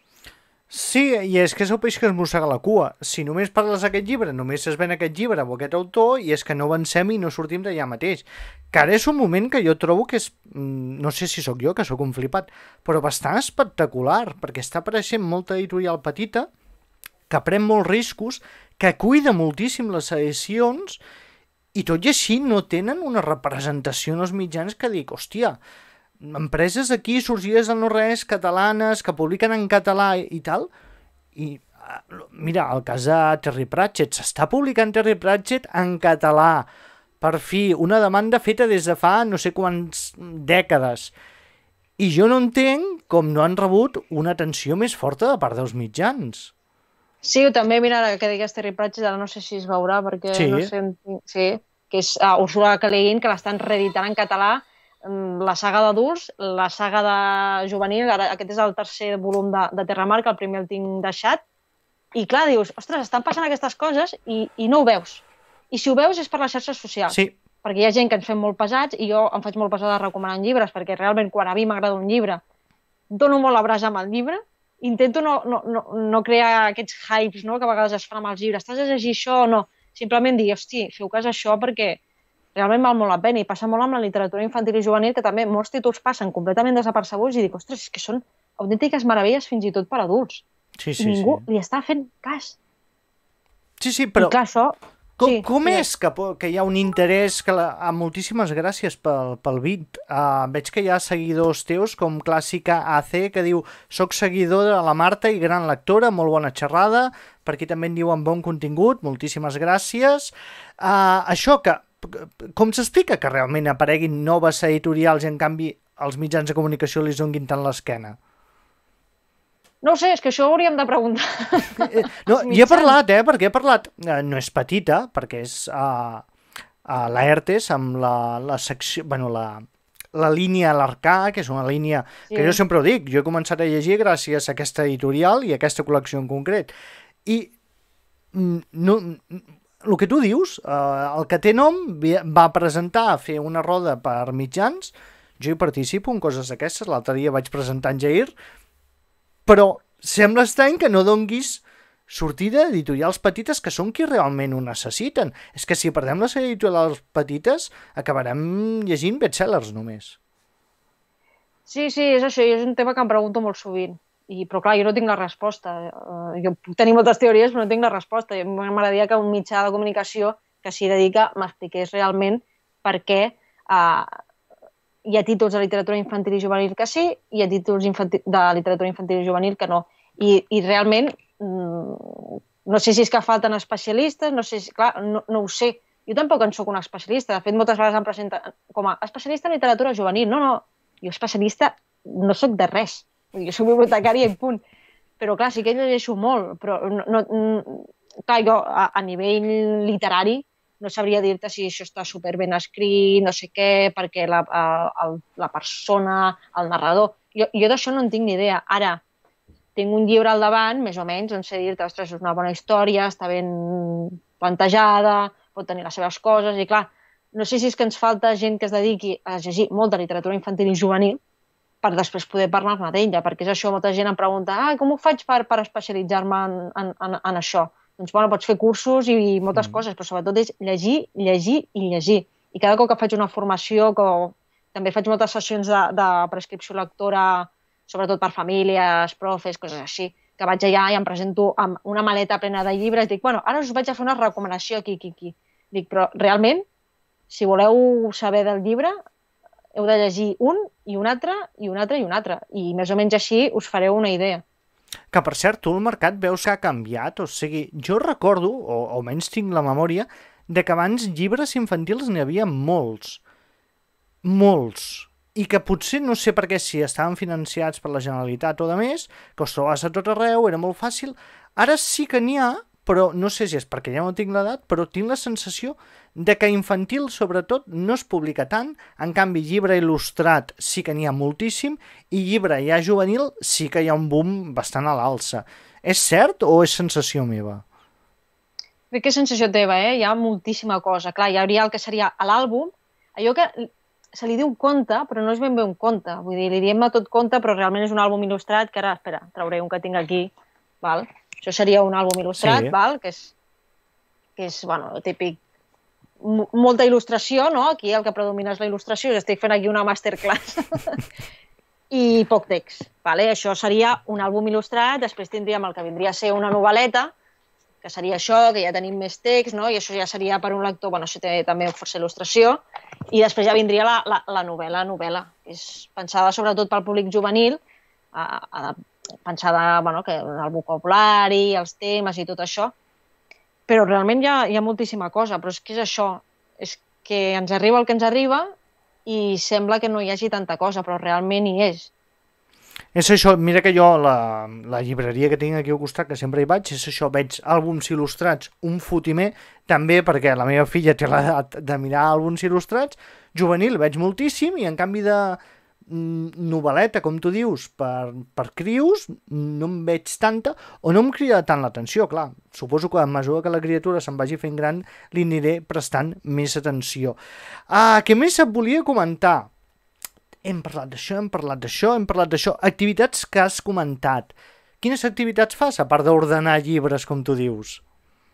Sí, i és que és el peix que es mossega la cua. Si només parles d'aquest llibre, només es ven aquest llibre o aquest autor, i és que no avancem i no sortim d'allà mateix. Que ara és un moment que jo trobo que és, no sé si sóc jo, que sóc un flipat, però bastant espectacular, perquè està apareixent molta editorial petita, que pren molts riscos, que cuida moltíssim les edicions, i tot i així no tenen una representació en els mitjans que dic, hòstia, empreses aquí sorgides de no res, catalanes, que publiquen en català i tal, i mira, el cas de Terry Pratchett, s'està publicant Terry Pratchett en català, per fi, una demanda feta des de fa no sé quants dècades, i jo no entenc com no han rebut una atenció més forta de part dels mitjans. Sí, també, mira, que digues Terry Pratchett, ara no sé si es veurà, perquè sí. no sé, sí, que és uh, Ursula K. Le Guin, que l'estan reeditant en català, la saga d'adults, la saga de juvenil, ara aquest és el tercer volum de, de Terramar, que el primer el tinc deixat, i clar, dius, ostres, estan passant aquestes coses i, i no ho veus. I si ho veus és per les xarxes socials, sí. perquè hi ha gent que ens fem molt pesats i jo em faig molt pesada recomanant llibres, perquè realment quan a mi m'agrada un llibre, dono molt la brasa amb el llibre, intento no, no, no, no crear aquests hypes, no?, que a vegades es fan amb els llibres, estàs a llegir això o no? Simplement dir, hosti, feu cas a això perquè realment val molt la pena, i passa molt amb la literatura infantil i juvenil, que també molts títols passen completament desapercebuts i dic, ostres, és que són autèntiques meravelles fins i tot per adults. Sí, sí, I ningú sí. li està fent cas. Sí, sí, però... I clar, això... Com, sí, com sí. és que, que hi ha un interès que la, ah, moltíssimes gràcies pel, pel bit. Uh, veig que hi ha seguidors teus com Clàssica A C que diu soc seguidor de la Marta i gran lectora, molt bona xerrada, per aquí també en diuen bon contingut, moltíssimes gràcies. Uh, això que, com s'explica que realment apareguin noves editorials i en canvi els mitjans de comunicació li zonguin tant l'esquena? No ho sé, és que això ho hauríem de preguntar. No, hi he parlat, eh, perquè he parlat, eh, no és petita, perquè és, uh, a l'Aertes amb la, la secció, bueno, la, la línia a l'Arcà, que és una línia sí. que jo sempre ho dic, jo he començat a llegir gràcies a aquesta editorial i a aquesta col·lecció en concret. I no, el que tu dius, eh, el que té nom va presentar a fer una roda per mitjans, jo hi participo en coses d'aquestes, l'altre dia vaig presentar en Jair, però sembla estrany que no donguis sortida a editorials petites que són qui realment ho necessiten. És que si perdem les editorials petites acabarem llegint bestsellers només. Sí, sí, és això, és un tema que em pregunto molt sovint. I, però clar, jo no tinc la resposta. Uh, jo puc tenir moltes teories, però no tinc la resposta. M'agradaria que un mitjà de comunicació que s'hi dedica m'expliqués realment per què uh, hi ha títols de literatura infantil i juvenil que sí, i hi ha títols de literatura infantil i juvenil que no. I, i realment, mm, no sé si és que falten especialistes, no sé si, clar, no, no ho sé. Jo tampoc en soc una especialista. De fet, moltes vegades em presenten com a especialista en literatura juvenil. No, no, jo especialista no soc de res. Jo soc bibliotecària i punt. Però clar, sí que llegeixo molt, però no, no, clar, jo a, a nivell literari no sabria dir-te si això està super ben escrit, no sé què, perquè la, a, la persona, el narrador... Jo, jo d'això no en tinc ni idea. Ara, tinc un llibre al davant, més o menys, on sé dir-te, ostres, és una bona història, està ben plantejada, pot tenir les seves coses, i clar, no sé si és que ens falta gent que es dediqui a llegir molta literatura infantil i juvenil per després poder parlar-ne d'ella, perquè és això, molta gent em pregunta, ah, com ho faig per, per especialitzar-me en, en, en, en això? Doncs, bueno, pots fer cursos i, i moltes mm. coses, però sobretot és llegir, llegir i llegir. I cada cop que faig una formació, que també faig moltes sessions de, de prescripció lectora, sobretot per famílies, profes, coses així, que vaig allà i em presento amb una maleta plena de llibres, dic, bueno, ara us vaig a fer una recomanació aquí, aquí, aquí. Dic, però realment, si voleu saber del llibre, heu de llegir un i un altre, i un altre i un altre. I més o menys així us fareu una idea. Que, per cert, tu el mercat veus que ha canviat? O sigui, jo recordo, o almenys tinc la memòria, de que abans llibres infantils n'hi havia molts. Molts. I que potser, no sé per què, si estaven financiats per la Generalitat o de més, que els trobaves a tot arreu, era molt fàcil. Ara sí que n'hi ha, però no sé si és perquè ja no tinc l'edat, però tinc la sensació de que infantil, sobretot, no es publica tant, en canvi, llibre il·lustrat sí que n'hi ha moltíssim, i llibre ja juvenil sí que hi ha un boom bastant a l'alça. És cert o és sensació meva? Crec que és sensació teva, eh? Hi ha moltíssima cosa. Clar, hi hauria el que seria a l'àlbum, allò que se li diu conte, però no és ben bé un conte. Vull dir, li diem a tot conte, però realment és un àlbum il·lustrat, que ara, espera, trauré un que tinc aquí, val? Això seria un àlbum il·lustrat, sí. Val? Que és, que és, bueno, típic, molta il·lustració, no? Aquí el que predomina és la il·lustració, estic fent aquí una masterclass. I poc text, vale? Això seria un àlbum il·lustrat, després tindríem el que vindria a ser una novel·leta, que seria això, que ja tenim més text, no? I això ja seria per un lector, bueno, això té també força il·lustració, i després ja vindria la, la, la novel·la, novel·la, que és pensada sobretot pel públic juvenil, a, a, pensada, bueno, que el vocabulari, els temes i tot això, però realment hi ha, hi ha moltíssima cosa, però és que és això, és que ens arriba el que ens arriba i sembla que no hi hagi tanta cosa, però realment hi és. És això, mira que jo, la, la llibreria que tinc aquí al costat, que sempre hi vaig, és això, veig àlbums il·lustrats, un fotimer, també perquè la meva filla té l'edat de mirar àlbums il·lustrats, juvenil veig moltíssim, i en canvi de novel·leta, com tu dius, per, per crios, no em veig tanta, o no em crida tant l'atenció, clar. Suposo que a mesura que la criatura se'n vagi fent gran, li aniré prestant més atenció. Ah, què més et volia comentar? Hem parlat d'això, hem parlat d'això, hem parlat d'això. Activitats que has comentat. Quines activitats fas, a part d'ordenar llibres, com tu dius?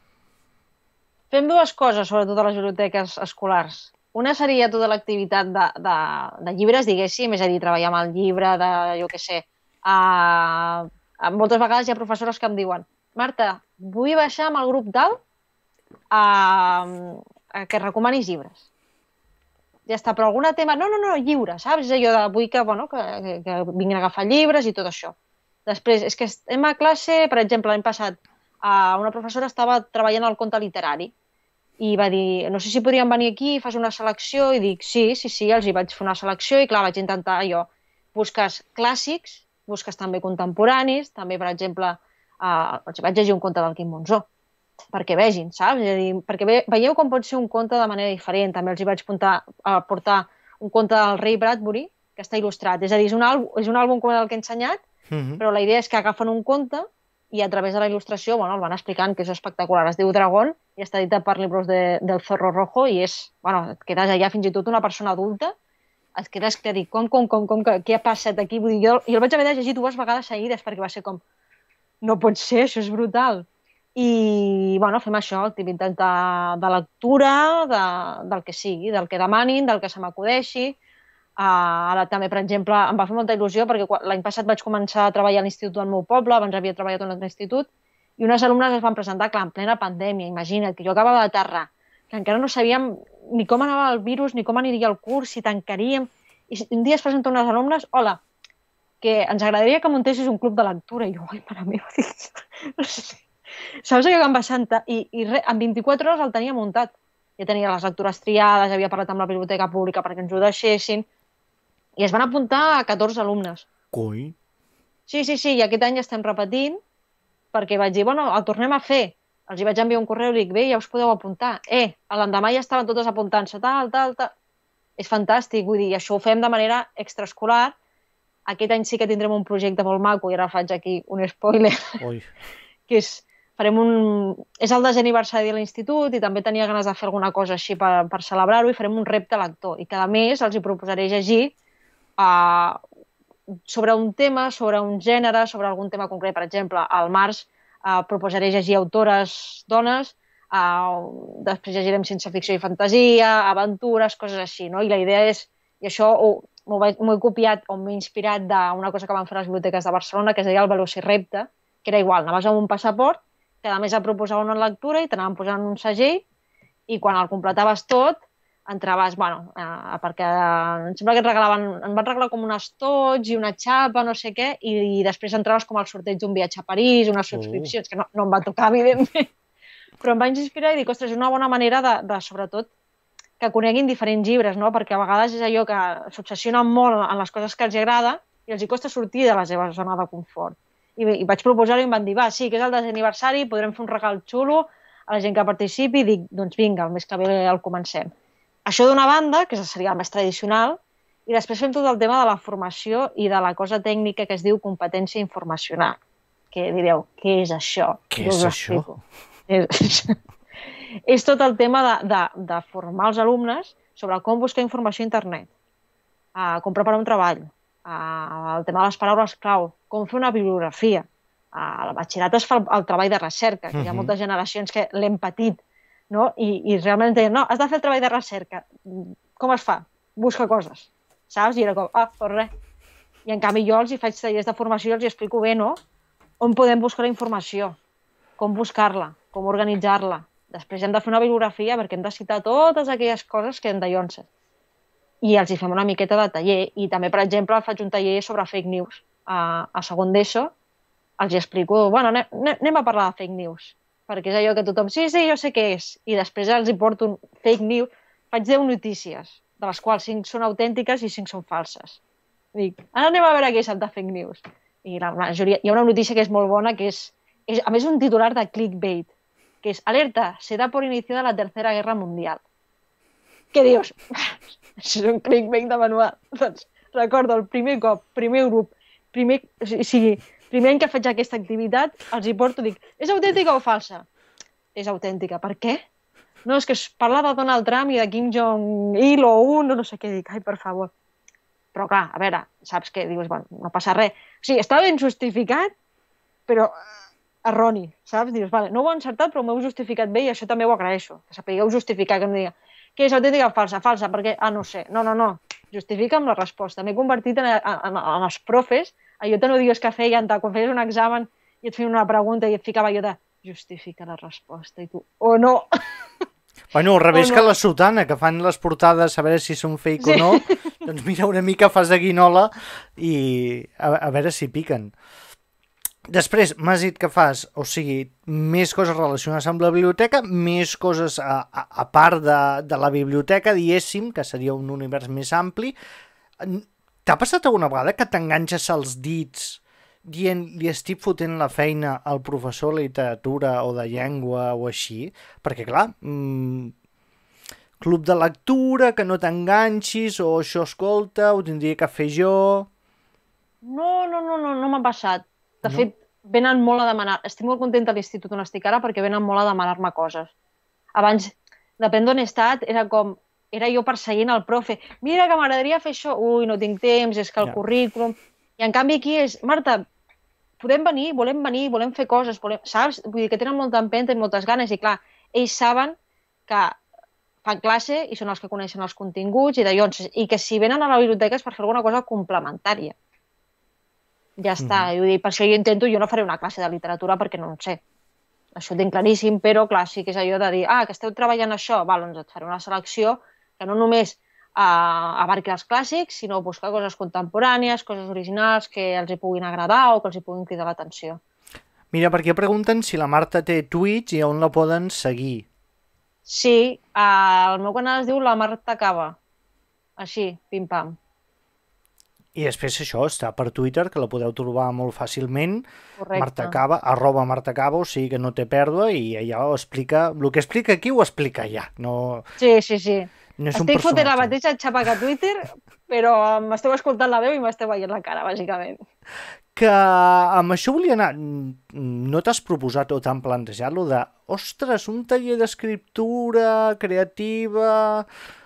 Fem dues coses, sobretot a les biblioteques escolars. Una seria tota l'activitat de, de, de llibres, diguéssim, és a dir, treballar amb el llibre, de, jo què sé. Uh, moltes vegades hi ha professores que em diuen, Marta, vull baixar amb el grup dalt uh, que recomanis llibres. Ja està, però algun tema... No, no, no, llibre, saps? És allò de vull que, bueno, que, que, que vinguin a agafar llibres i tot això. Després, és que estem a classe, per exemple, l'any passat, uh, una professora estava treballant el conte literari, i va dir, no sé si podríem venir aquí i fas una selecció, i dic, sí, sí, sí, els hi vaig fer una selecció, i clar, vaig intentar allò, busques clàssics, busques també contemporanis, també, per exemple, eh, els vaig llegir un conte del Quim Monzó, perquè vegin, saps? És a dir, perquè ve, veieu com pot ser un conte de manera diferent. També els hi vaig portar, a portar un conte del rei Bradbury, que està il·lustrat. És a dir, és un àlbum, és un àlbum com el que he ensenyat, mm-hmm. però la idea és que agafen un conte i a través de la il·lustració, bueno, el van explicant, que és espectacular. Es diu Dragón i està editat per Libros de, del Zorro Rojo i és, bueno, et quedes allà, fins i tot una persona adulta, et quedes que dic, com, com, com, com, què ha passat aquí? Vull dir, jo, jo el vaig haver de llegir dues vegades seguides perquè va ser com, no pot ser, això és brutal. I, bueno, fem això, activitat de, de lectura, de, del que sigui, del que demanin, del que se m'acudeixi. Uh, ara també, per exemple, em va fer molta il·lusió perquè l'any passat vaig començar a treballar a l'institut del meu poble, abans havia treballat en un altre institut, i unes alumnes es van presentar, clar, en plena pandèmia, imagina't, que jo acabava d'aterrar, que encara no sabíem ni com anava el virus, ni com aniria el curs, si tancaríem, i un dia es presenten unes alumnes, hola, que ens agradaria que muntessis un club de lectura, i jo, ai, mare meva, no sé, saps allò que em va sentar? I, i re, en vint-i-quatre hores el tenia muntat, ja tenia les lectures triades, havia parlat amb la biblioteca pública perquè ens ho deixessin, i es van apuntar a catorze alumnes. Coi. Sí, sí, sí, i aquest any estem repetint, perquè vaig dir, bueno, el tornem a fer. Els hi vaig enviar un correu i dic, bé, ja us podeu apuntar. Eh, l'endemà ja estaven totes apuntant-se, tal, tal, tal. És fantàstic, vull dir, això ho fem de manera extraescolar. Aquest any sí que tindrem un projecte molt maco, i ara faig aquí un spoiler, Ui. que és, farem un... és el desè aniversari de l'institut i també tenia ganes de fer alguna cosa així per, per celebrar-ho i farem un repte lector. I cada mes els hi proposaré llegir Uh, sobre un tema, sobre un gènere, sobre algun tema concret. Per exemple, al març uh, proposaré llegir autores dones, uh, després llegirem ciència-ficció i fantasia, aventures, coses així, no? I la idea és, i això m'ho he copiat o m'he inspirat d'una cosa que van fer les biblioteques de Barcelona, que es deia el Velociraptor, que era igual, anaves amb un passaport, cada mes et proposaven una lectura i t'anaven posant un segell, i quan el completaves tot, entraves, bueno, eh, perquè em sembla que et regalaven, em van regalar com un estoig i una xapa, no sé què, i, i després entraves com al sorteig d'un viatge a París, unes subscripcions, oh. que no, no em va tocar, evidentment, però em vaig inspirar i dic, ostres, és una bona manera de, de sobretot, que coneguin diferents llibres, no? Perquè a vegades és allò que s'obsessionen molt en les coses que els agrada i els hi costa sortir de la seva zona de confort. I, i vaig proposar-ho i em van dir, va, sí, que és el desè aniversari, podrem fer un regal xulo a la gent que participi, i dic, doncs vinga, el mes que ve el comencem. Això d'una banda, que seria el més tradicional, i després fem tot el tema de la formació i de la cosa tècnica que es diu competència informacional. Que direu, què és això? Què és això? És, és tot el tema de, de, de formar els alumnes sobre com buscar informació a internet, uh, com preparar un treball, uh, el tema de les paraules clau, com fer una bibliografia. Uh, al batxillerat es fa el, el treball de recerca, que uh-huh. hi ha moltes generacions que l'hem patit, no? I, i realment deien, no, has de fer el treball de recerca. Com es fa? Busca coses, saps? I era com, ah, pues res. I en canvi jo els hi faig tallers de formació i els hi explico bé, no? On podem buscar la informació, com buscar-la, com organitzar-la. Després hem de fer una bibliografia perquè hem de citar totes aquelles coses que hem de lloncer. I els hi fem una miqueta de taller. I també, per exemple, faig un taller sobre fake news. A, a segon d'ESO els hi explico, bueno, anem, anem a parlar de fake news. Perquè és allò que tothom, sí, sí, jo sé què és, i després els hi porto un fake news, faig deu notícies, de les quals cinc són autèntiques i cinc són falses. Dic, ara anem a veure què és el de fake news. I la majoria, hi ha una notícia que és molt bona, que és, és a més, un titular de clickbait, que és, alerta, se da por iniciada la Tercera Guerra Mundial. Què dius? És un clickbait de manual. Doncs recordo el primer cop, primer grup, primer, o sigui, primer any que faig aquesta activitat, els hi porto i dic, és autèntica o falsa? És autèntica. Per què? No, és que es parla de Donald Trump i de Kim Jong-il o un, no sé què, dic, ai, per favor. Però clar, a veure, saps què? Dius, bueno, no passa res. O sigui, està ben justificat, però erroni, saps? Dius, vale, no ho he encertat, però m'heu justificat bé i això també ho agraeixo, que sapigueu justificar, que no digui, què és autèntica o falsa? Falsa, perquè, ah, no sé, no, no, no, justifica amb la resposta. M'he convertit en, en, en, en els profes. Jo te no digues que feien, quan feies un examen i et feien una pregunta i et ficava jo de justifica la resposta, i tu, o oh, no. Bueno, al revés no. Que la sotana, que fan les portades a veure si són fake sí. o no, doncs mira, una mica fas de guinola i a, a veure si piquen. Després, m'has dit que fas, o sigui, més coses relacionades amb la biblioteca, més coses a, a, a part de, de la biblioteca, diguéssim, que seria un univers més ampli. T'ha passat alguna vegada que t'enganxes els dits dient li estic fotent la feina al professor de literatura o de llengua o així, perquè clar, mmm, club de lectura, que no t'enganxis, o això, escolta, ho tindria que fer jo... No, no, no, no, no m'ha passat. De No? fet, venen molt a demanar... Estic molt contenta a l'institut on estic ara perquè venen molt a demanar-me coses. Abans, depèn d'on he estat, era com... Era jo perseguint el profe. Mira, que m'agradaria fer això. Ui, no tinc temps, és que el Ja. currículum... I en canvi aquí és... Marta, podem venir, volem venir, volem fer coses, volem... saps? Vull dir que tenen molta empenta i moltes ganes i clar, ells saben que fan classe i són els que coneixen els continguts i de llavors, i que si venen a la biblioteca és per fer alguna cosa complementària. Ja està, Mhm. i vull dir, per això jo intento, jo no faré una classe de literatura perquè no en sé. Això ho tinc claríssim, però clar, sí que és allò de dir, ah, que esteu treballant això, val, doncs et faré una selecció que no només uh, abarqui els clàssics, sinó buscar coses contemporànies, coses originals que els hi puguin agradar o que els hi puguin cridar l'atenció. Mira, perquè pregunten si la Marta té Twitch i on la poden seguir. Sí, uh, el meu canal es diu La Marta Cava. Així, pim-pam. I després això, està per Twitter, que la podeu trobar molt fàcilment, Correcte. Martacava, arroba Martacava, o sigui que no té pèrdua, i allà ho explica, el que explica aquí ho explica allà, no, Sí, sí, sí. no és un Estic fotent la personatge. mateixa xapa que a Twitter, però m'esteu escoltant la veu i m'esteu veient la cara, bàsicament. Que amb això volia anar, no t'has proposat o t'han plantejat lo de, ostres, un taller d'escriptura creativa...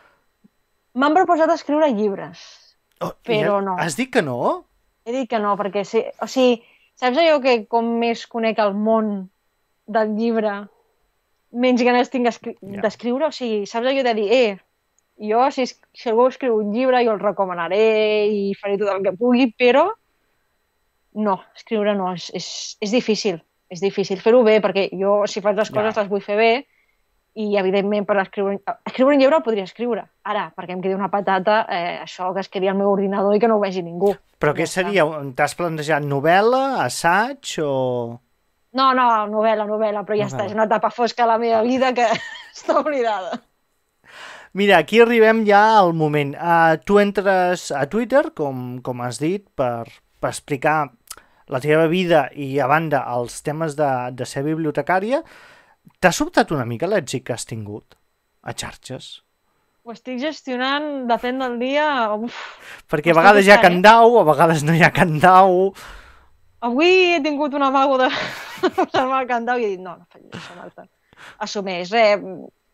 M'han proposat escriure llibres, Oh, però i no. has dit que no? He dit que no, perquè sí, o sigui, saps allò que com més conec el món del llibre, menys ganes tinc escri- Ja. d'escriure? O sigui, saps allò de dir, eh, jo si, es- si algú escriu un llibre jo el recomanaré i faré tot el que pugui, però no, escriure no, és, és, és difícil, és difícil fer-ho bé, perquè jo si faig les Ja. coses les vull fer bé i evidentment per escriure, escriure un llibre el podria escriure, ara, perquè em quedi una patata, eh, això que es quedi al meu ordinador i que no ho vegi ningú. Però Ja què està. seria? T'has plantejat novel·la, assaig o... No, no, novel·la, novel·la, però ja Novel·la. està, és una etapa fosca a la meva vida que està oblidada. Mira, aquí arribem ja al moment. Uh, tu entres a Twitter, com, com has dit, per, per explicar la teva vida i, a banda, els temes de, de ser bibliotecària. T'ha sobtat una mica l'èxit que has tingut a xarxes? Ho estic gestionant, depèn del dia. Uf. Perquè a M'està vegades hi ha costant, eh? candau, a vegades no hi ha candau... Avui he tingut un amago de posar-me al candau i he dit, no, no faig això, Marta. Assumeix, res.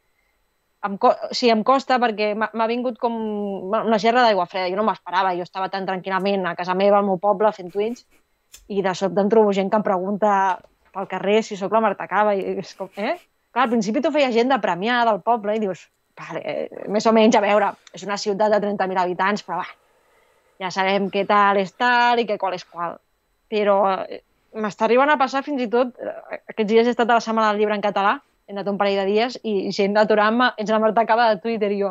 Em, co o sigui, em costa perquè m'ha m'ha vingut com una gerra d'aigua freda. Jo no m'esperava, jo estava tan tranquil·lament a casa meva, al meu poble, fent Twitch, i de sobte em trobo gent que em pregunta pel carrer si sóc la Marta Cava. I és com, eh? Clar, al principi t'ho feia gent de Premià, del poble, i dius, vale, eh, més o menys, a veure, és una ciutat de trenta mil habitants, però va, ja sabem què tal és tal i què qual és qual. Però eh, m'està arribant a passar fins i tot, eh, aquests dies he estat a la Setmana del Llibre en català, he anat un parell de dies, i gent aturant-me, ets la Marta Cava de Twitter, i jo...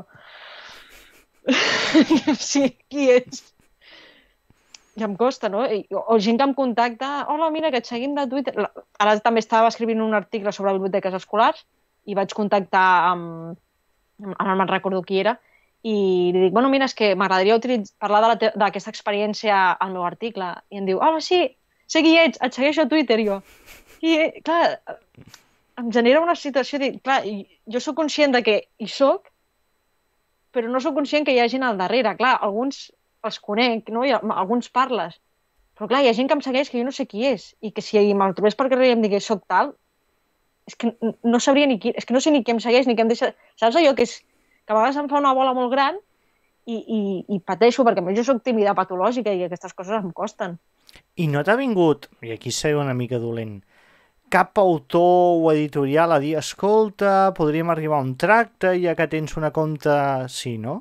sí, qui ets? Ja em costa, no? I, o gent que em contacta, hola, mira, que et seguim de Twitter. La- Ara també estava escrivint un article sobre biblioteques escolars i vaig contactar amb, amb- ara no me'n recordo qui era, i li dic, bueno, mira, és que m'agradaria utilitzar, parlar de la te- d'aquesta experiència al meu article. I em diu, hola, sí, sé qui ets, et segueixo a Twitter, i jo. I, eh, clar, em genera una situació de, clar, i- jo sóc conscient de que hi soc, però no sóc conscient que hi ha gent al darrere. Clar, alguns els conec, no? I amb alguns parles. Però clar, hi ha gent que em segueix que jo no sé qui és, i que si me'l trobés per carrer i em digués soc tal, és que n- no sabria ni qui, és que no sé ni qui em segueix ni qui em deixa... Saps allò que és que a vegades em fa una bola molt gran i, i, i pateixo, perquè a més jo soc tímida patològica i aquestes coses em costen. I no t'ha vingut, i aquí seré una mica dolent, cap autor o editorial a dir, escolta, podríem arribar a un tracte ja que tens una compte... Sí, no?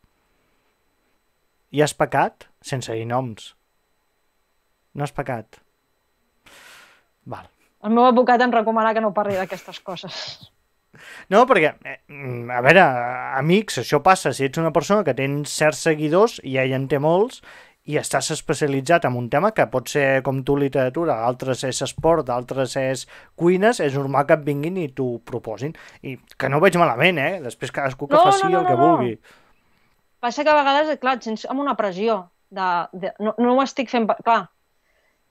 I has pecat? Sense dir noms. No has pecat? Val. El meu advocat em recomana que no parli d'aquestes coses. No, perquè, eh, a veure, amics, això passa. Si ets una persona que tens certs seguidors, i ella en té molts, i estàs especialitzat en un tema que pot ser com tu literatura, d'altres és esport, d'altres és cuines, és normal que et vinguin i t'ho proposin. I que no ho veig malament, eh? Després cadascú que No, faci no, no, el que no, no. vulgui. Passa que a vegades, clar, et sents amb una pressió. De, de, no, no ho estic fent... per- Clar,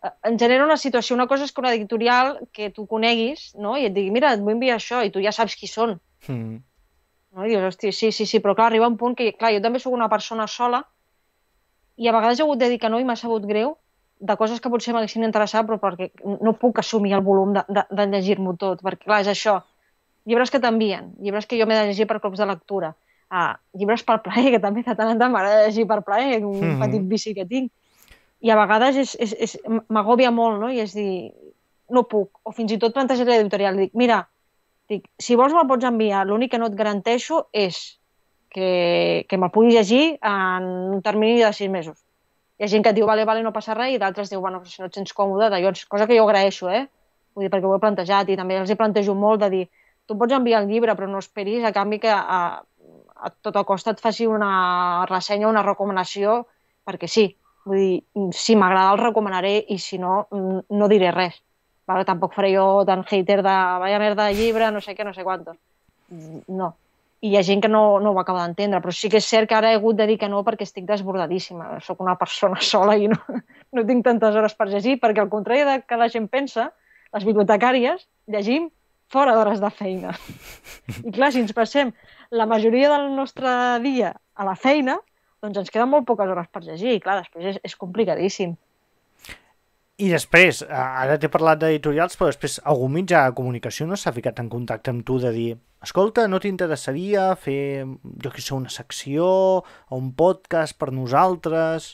en genera una situació. Una cosa és que una editorial que tu coneguis, no? I et digui, mira, et vull enviar això, i tu ja saps qui són. Mm. No? I dius, hosti, sí, sí, sí, però clar, arriba un punt que, clar, jo també sóc una persona sola i a vegades he hagut de dir que no i m'ha sabut greu de coses que potser m'haguessin interessat, però perquè no puc assumir el volum de, de, de llegir-m'ho tot, perquè clar, és això. Llibres que t'envien, llibres que jo m'he de llegir per clubs de lectura, ah, llibres per plaer, que també de tant en tant m'agrada llegir per plaer, un mm-hmm. petit vici que tinc. I a vegades és, és, és, m'agòbia molt, no? I és dir, no puc. O fins i tot plantejar l'editorial. Dic, mira, dic, si vols me'l pots enviar, l'únic que no et garanteixo és que, que me'l pugui llegir en un termini de sis mesos. Hi ha gent que et diu, vale, vale, no passa res, i d'altres diu, bueno, si no et sents còmode, d'allò, cosa que jo agraeixo, eh? Vull dir, perquè ho he plantejat, i també els hi plantejo molt de dir, tu pots enviar el llibre, però no esperis a canvi que a, a tota costa et faci una ressenya, una recomanació, perquè sí. Vull dir, si m'agrada el recomanaré i si no, no diré res. Vale? Tampoc faré jo tan hater de vaya merda de llibre, no sé què, no sé quantos. No. I hi ha gent que no, no ho acaba d'entendre, però sí que és cert que ara he hagut de dir que no perquè estic desbordadíssima. Soc una persona sola i no, no tinc tantes hores per llegir, perquè al contrari de que la gent pensa, les bibliotecàries llegim fora d'hores de feina. I clar, si ens passem la majoria del nostre dia a la feina, doncs ens queden molt poques hores per llegir, i clar, després és, és complicadíssim. I després, ara t'he parlat d'editorials, però després algun mitjà de comunicació no s'ha ficat en contacte amb tu de dir, escolta, no t'interessaria fer, jo què sé, una secció o un podcast per nosaltres?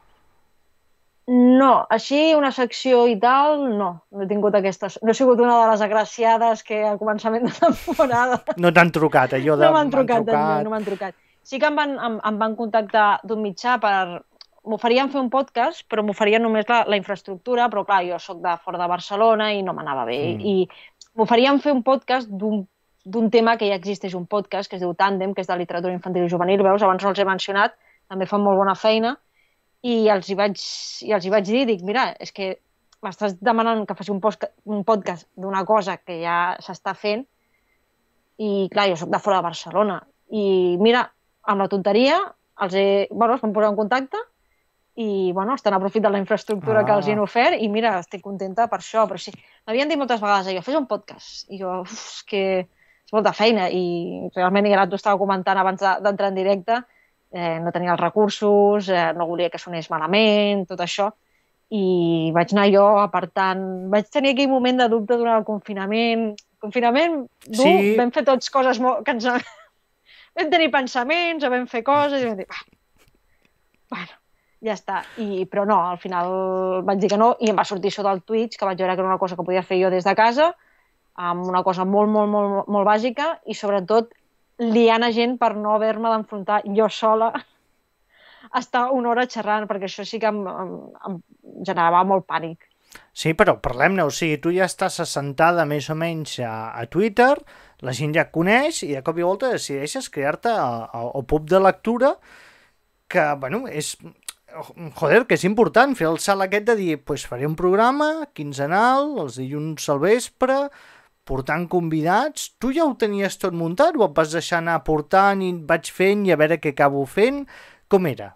No, així una secció i tal, no. No he tingut aquestes... No he sigut una de les agraciades que al començament de temporada... No t'han trucat, allò de... No m'han trucat, trucat. No m'han trucat. Sí que em van, em, em van contactar d'un mitjà per... M'oferien fer un podcast, però m'oferien només la, la infraestructura, però clar, jo sóc de fora de Barcelona i no m'anava bé. Mm. I m'oferien fer un podcast d'un tema que ja existeix, un podcast que es diu Tàndem, que és de literatura infantil i juvenil, veus? Abans no els he mencionat, també fan molt bona feina, i els hi vaig, i els hi vaig dir, dic, mira, és que m'estàs demanant que faci un, post, un podcast d'una cosa que ja s'està fent, i clar, jo sóc de fora de Barcelona, i mira, amb la tonteria, els he, bueno, es van posar en contacte i bueno, estan aprofitant la infraestructura ah. que els hi han ofert i mira, estic contenta per això, però sí, m'havien dit moltes vegades allò, fes un podcast, i jo, uf, és que és molta feina, i realment ara t'ho estava comentant abans d'entrar en directe, eh, no tenia els recursos, eh, no volia que sonés malament, tot això, i vaig anar jo apartant, vaig tenir aquell moment de dubte durant el confinament, confinament dur, sí. Vam fer tots coses molt, que ens... Vam tenir pensaments, o vam fer coses, i vam dir, va, bueno, ja està. I, però no, al final vaig dir que no, i em va sortir això del Twitch, que vaig veure que era una cosa que podia fer jo des de casa, amb una cosa molt, molt, molt, molt bàsica, i sobretot liant a gent per no haver-me d'enfrontar jo sola a estar una hora xerrant, perquè això sí que em, em, em generava molt pànic. Sí, però parlem-ne, o sigui, tu ja estàs assentada més o menys a, a Twitter, la gent ja et coneix i de cop i volta decideixes crear-te el pub de lectura que, bueno, és... Joder, que és important fer el salt aquest de dir, pues faré un programa quinzenal, els dilluns al vespre, portant convidats. Tu ja ho tenies tot muntat o et vas deixar anar portant i vaig fent i a veure què acabo fent? Com era?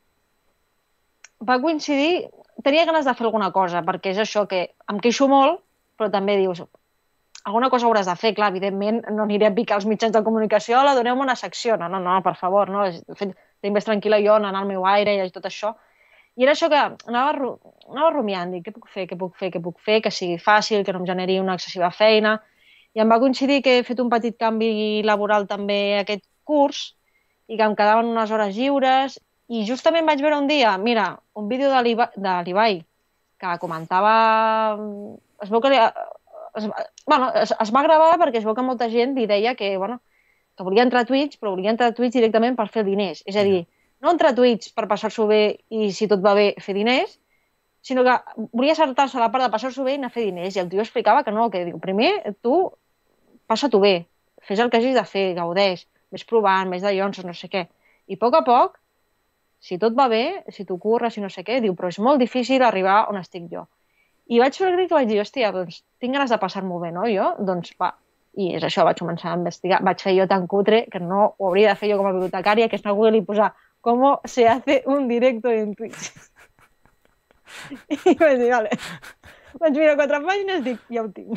Va coincidir... Tenia ganes de fer alguna cosa, perquè és això que em queixo molt, però també dius, alguna cosa hauràs de fer, clar, evidentment no aniré a picar els mitjans de comunicació, la doneu-me una secció, no, no, no, per favor, no, de fet, estic més tranquil·la jo, anar al meu aire i tot això, i era això que anava, anava rumiant, dic, què puc fer, què puc fer, què puc fer, que sigui fàcil, que no em generi una excessiva feina, i em va coincidir que he fet un petit canvi laboral també aquest curs, i que em quedaven unes hores lliures, i justament vaig veure un dia, mira, un vídeo de l'Ibai, que comentava, es veu que li, es, bueno, es, es va gravar perquè es veu que molta gent li deia que, bueno, que volia entrar a Twitch, però volia entrar a Twitch directament per fer diners. És a dir, no entrar a Twitch per passar-s'ho bé i, si tot va bé, fer diners, sinó que volia saltar-se la part de passar-s'ho bé i anar a fer diners. I el tio explicava que no, que diu, primer tu passa-t'ho bé, fes el que hagis de fer, gaudeix, vés provant, més de llonses, no sé què. I a poc a poc, si tot va bé, si t'ho curres, si no sé què, diu, però és molt difícil arribar on estic jo. I vaig fer el crit que vaig dir, hòstia, doncs tinc ganes de passar-m'ho bé, no? Jo, doncs va. I és això, vaig començar a investigar. Vaig fer jo tan cutre que no ho hauria de fer jo com a bibliotecària, que és anar a Google i posar com se hace un directo en Twitch. I vaig dir, vale. Vaig mirar quatre pàgines i dic, ja ho tinc.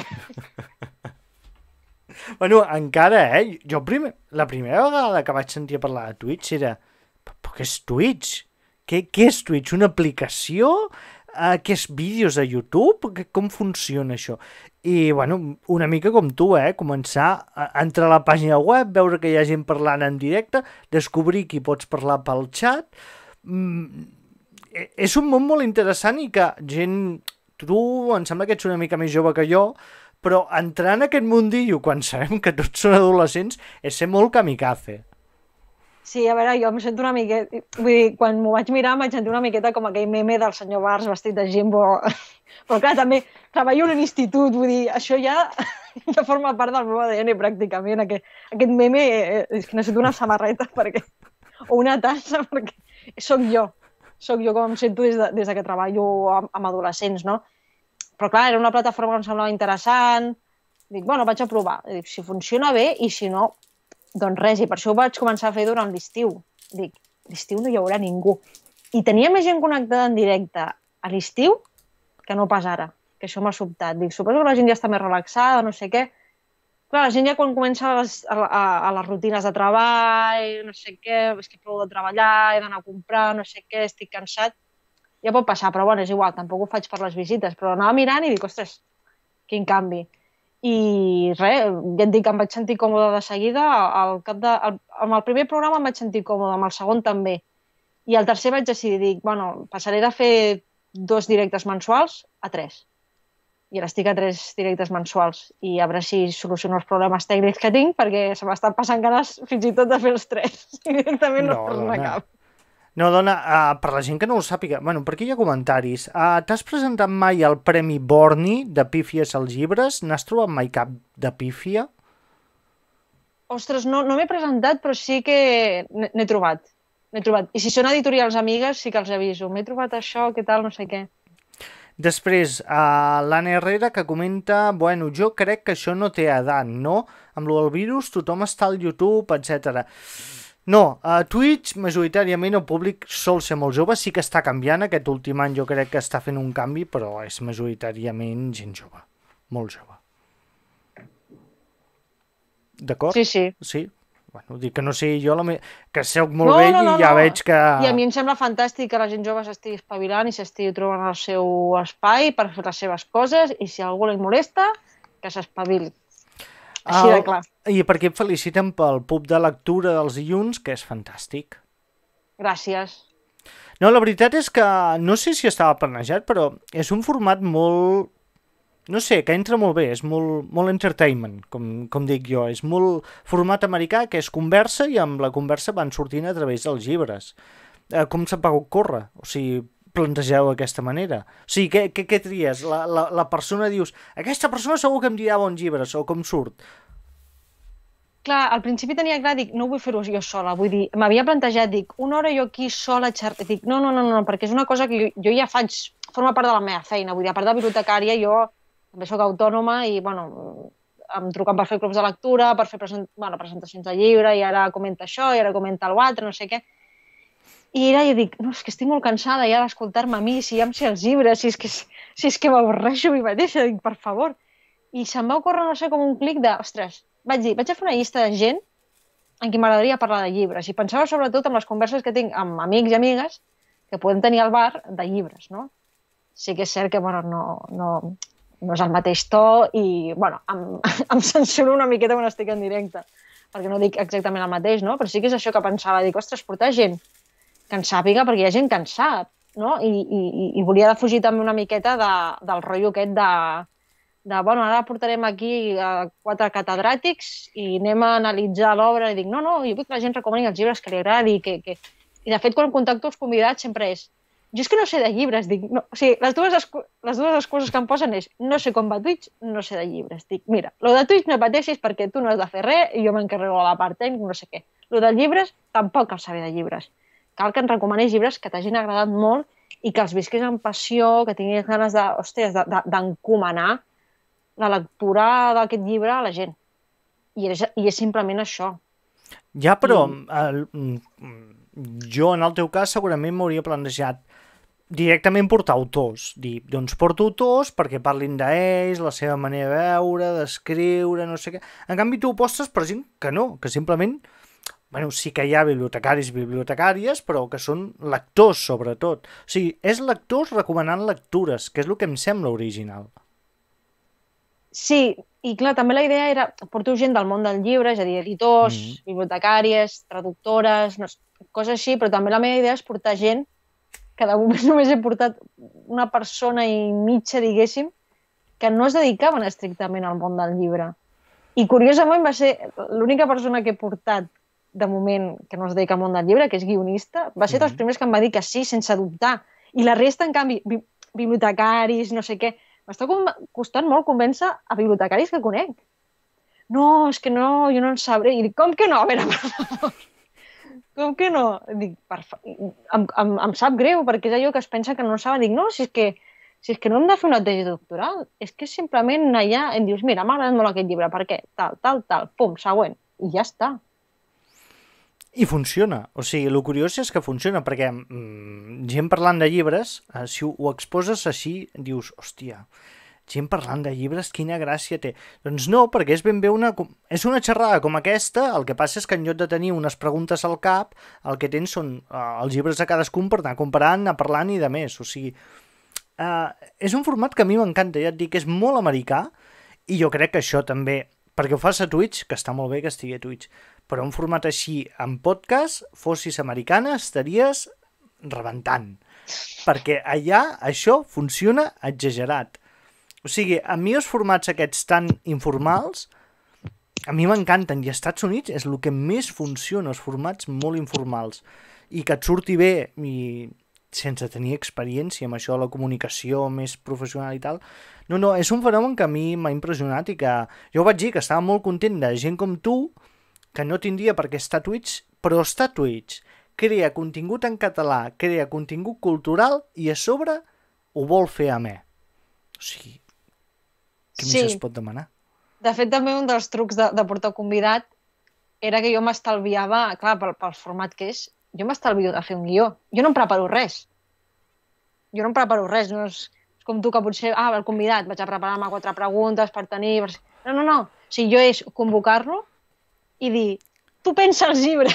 Bueno, encara, eh? Jo primer, la primera vegada que vaig sentir parlar de Twitch era... Però què és Twitch? Què, què és Twitch? Una aplicació? Uh, què és vídeos a YouTube? Com funciona això? I, bueno, una mica com tu, eh? Començar a entrar a la pàgina web, veure que hi ha gent parlant en directe, descobrir qui pots parlar pel xat. Mm, és un món molt interessant i que gent... Tu em sembla que ets una mica més jove que jo, però entrar en aquest mundillo quan sabem que tots són adolescents és ser molt kamikaze. Sí, a veure, jo em sento una miqueta... Vull dir, quan m'ho vaig mirar em vaig sentir una miqueta com aquell meme del senyor Bars vestit de Jimbo. Però clar, també treballo en un institut, vull dir, això ja, ja forma part del meu A D N pràcticament. Aquest, aquest meme, eh, és que necessito una samarreta perquè... o una tassa perquè sóc jo. Soc jo com em sento des, de, des de que treballo amb, amb adolescents, no? Però clar, era una plataforma que em semblava interessant. Dic, bueno, vaig a provar. Dic, si funciona bé i si no, doncs res. I per això ho vaig començar a fer durant l'estiu. Dic, l'estiu no hi haurà ningú. I tenia més gent connectada en directe a l'estiu que no pas ara, que això m'ha sobtat. Dic, suposo que la gent ja està més relaxada, no sé què. Clar, la gent ja quan comença a les, a, a, a les rutines de treball, no sé què, és que prou de treballar, he d'anar a comprar, no sé què, estic cansat, ja pot passar, però bueno, és igual, tampoc ho faig per les visites, però anava mirant i dic, ostres, quin canvi. I res, ja et dic, em vaig sentir còmode de seguida, al cap de, al, amb el primer programa em vaig sentir còmode, amb el segon també, i al tercer vaig decidir, dic, bueno, passaré de fer dos directes mensuals a tres. I ara estic a tres directes mensuals i a veure si soluciono els problemes tècnics que tinc perquè se m'estan passant ganes fins i tot de fer els tres. I directament no, no es cap. No, dona, uh, per la gent que no ho sàpiga, bueno, per aquí hi ha comentaris. Uh, T'has presentat mai al Premi Borni de Pífies als llibres? N'has trobat mai cap de pífia? Ostres, no, no m'he presentat, però sí que n'he trobat. N'he trobat. I si són editorials amigues, sí que els aviso. M'he trobat això, què tal, no sé què. Després, uh, l'Anna Herrera que comenta, bueno, jo crec que això no té edat, no? Amb lo del virus tothom està al YouTube, etcètera. No, a Twitch majoritàriament el públic sol ser molt jove, sí que està canviant, aquest últim any jo crec que està fent un canvi, però és majoritàriament gent jove, molt jove. D'acord? Sí, sí. Sí? Bueno, dic que no sé jo, la me... que soc molt no, vell no, no, i ja no. veig que... I a mi em sembla fantàstic que la gent jove s'estigui espavilant i s'estigui trobant el seu espai per fer les seves coses i si a algú li molesta, que s'espavili. Així de clar. I perquè et feliciten pel pub de lectura dels dilluns, que és fantàstic. Gràcies. No, la veritat és que no sé si estava planejat, però és un format molt... No sé, que entra molt bé, és molt, molt entertainment, com, com dic jo. És molt format americà, que és conversa, i amb la conversa van sortint a través dels llibres. Eh, com se'n va ocórrer? O sigui, plantegeu d'aquesta manera. O sigui, què, què, què tries? La, la, la persona dius, aquesta persona segur que em dirà bons llibres, o com surt? Clar, al principi tenia clar, dic, no vull fer-ho jo sola, vull dir, m'havia plantejat, dic, una hora jo aquí sola xerrar, dic, no, no, no, no, perquè és una cosa que jo, jo ja faig, forma part de la meva feina, vull dir, a part de bibliotecària, jo també soc autònoma i, bueno, em truquen per fer clubs de lectura, per fer present... bueno, presentacions de llibre, i ara comenta això, i ara comenta l'altre, no sé què. I era, jo dic, no, és que estic molt cansada ja d'escoltar-me a mi, si ja em sé els llibres, si és que, si és que m'avorreixo a mi mateixa, dic, per favor. I se'm va ocórrer, no sé, com un clic de, ostres, vaig dir, vaig a fer una llista de gent en qui m'agradaria parlar de llibres. I pensava sobretot en les converses que tinc amb amics i amigues que podem tenir al bar de llibres, no? Sí que és cert que, bueno, no, no, no és el mateix to i, bueno, em, em censuro una miqueta quan estic en directe, perquè no dic exactament el mateix, no? Però sí que és això que pensava, dic, ostres, portar gent que en sàpiga, perquè hi ha gent que en sap, no? I, i, i volia defugir també una miqueta de, del rotllo aquest de, de, bueno, ara portarem aquí a quatre catedràtics i anem a analitzar l'obra, i dic, no, no, jo vull que la gent recomani els llibres que li agradi, que, que... i de fet quan contacto els convidats sempre és, jo és que no sé de llibres, dic, no, o sigui, les dues, les dues excuses que em posen és, no sé com va Twitch, no sé de llibres, dic, mira, lo de Twitch no pateixis perquè tu no has de fer res i jo m'encarrego a la part tècnica, no sé què, lo de llibres tampoc cal saber de llibres. Cal que ens recomanis llibres que t'hagin agradat molt i que els visquis amb passió, que tinguis ganes de, hòsties, d'encomanar la lectura d'aquest llibre a la gent. I és, i és simplement això. Ja, però I... el, jo, en el teu cas, segurament m'hauria plantejat directament portar autors. Dir, doncs porto autors perquè parlin d'ells, la seva manera de veure, d'escriure, no sé què. En canvi, tu ho postes per gent que no, que simplement... Bueno, sí que hi ha bibliotecaris i bibliotecàries, però que són lectors, sobretot. O sigui, és lectors recomanant lectures, que és el que em sembla original. Sí, i clar, també la idea era portar gent del món del llibre, és a dir, editors, mm. bibliotecàries, traductores, no sé, coses així, però també la meva idea és portar gent que de moment només he portat una persona i mitja, diguéssim, que no es dedicaven estrictament al món del llibre. I curiosament va ser l'única persona que he portat de moment que no es dedica al món del llibre, que és guionista, va ser mm. dels primers que em va dir que sí, sense dubtar. I la resta, en canvi, bi bibliotecaris, no sé què, m'està costant molt convèncer a bibliotecaris que conec. No, és que no, jo no en sabré. I dic, com que no? A veure, per favor. Com que no? Dic, per fa... em, em, em sap greu, perquè és allò que es pensa que no saben. Dic, no, si és que, si és que no hem de fer una tesi doctoral, és que simplement allà em dius, mira, m'ha agradat molt aquest llibre, per què? Tal, tal, tal, pum, següent. I ja està. I funciona. O sigui, el curiós és que funciona, perquè mmm, gent parlant de llibres, eh, si ho, ho exposes així, dius, hòstia, gent parlant de llibres, quina gràcia té. Doncs no, perquè és ben bé una... És una xerrada com aquesta, el que passa és que en lloc de tenir unes preguntes al cap, el que tens són eh, els llibres de cadascun per anar comparant, anar parlant i de més. O sigui, eh, és un format que a mi m'encanta, ja et dic, és molt americà, i jo crec que això també, perquè ho fas a Twitch, que està molt bé que estigui a Twitch, però un format així, en podcast, fossis americana, estaries rebentant. Perquè allà això funciona exagerat. O sigui, a mi els formats aquests tan informals, a mi m'encanten. I als Estats Units és el que més funciona, els formats molt informals. I que et surti bé, i sense tenir experiència amb això de la comunicació més professional i tal. No, no, és un fenomen que a mi m'ha impressionat i que jo vaig dir que estava molt content de gent com tu, que no tindria per què estar a Twitch, però està a Twitch, crea contingut en català, crea contingut cultural i a sobre ho vol fer a mi. O sigui, què sí. més es pot demanar? De fet, també un dels trucs de, de portar convidat era que jo m'estalviava, clar, pel, pel format que és, jo m'estalvio de fer un guió. Jo no em preparo res. Jo no em preparo res. No és, és com tu que potser, ah, el convidat, vaig a preparar-me quatre preguntes per tenir... Per... No, no, no. O sigui, jo és convocar-lo i dir, tu pensa els llibres.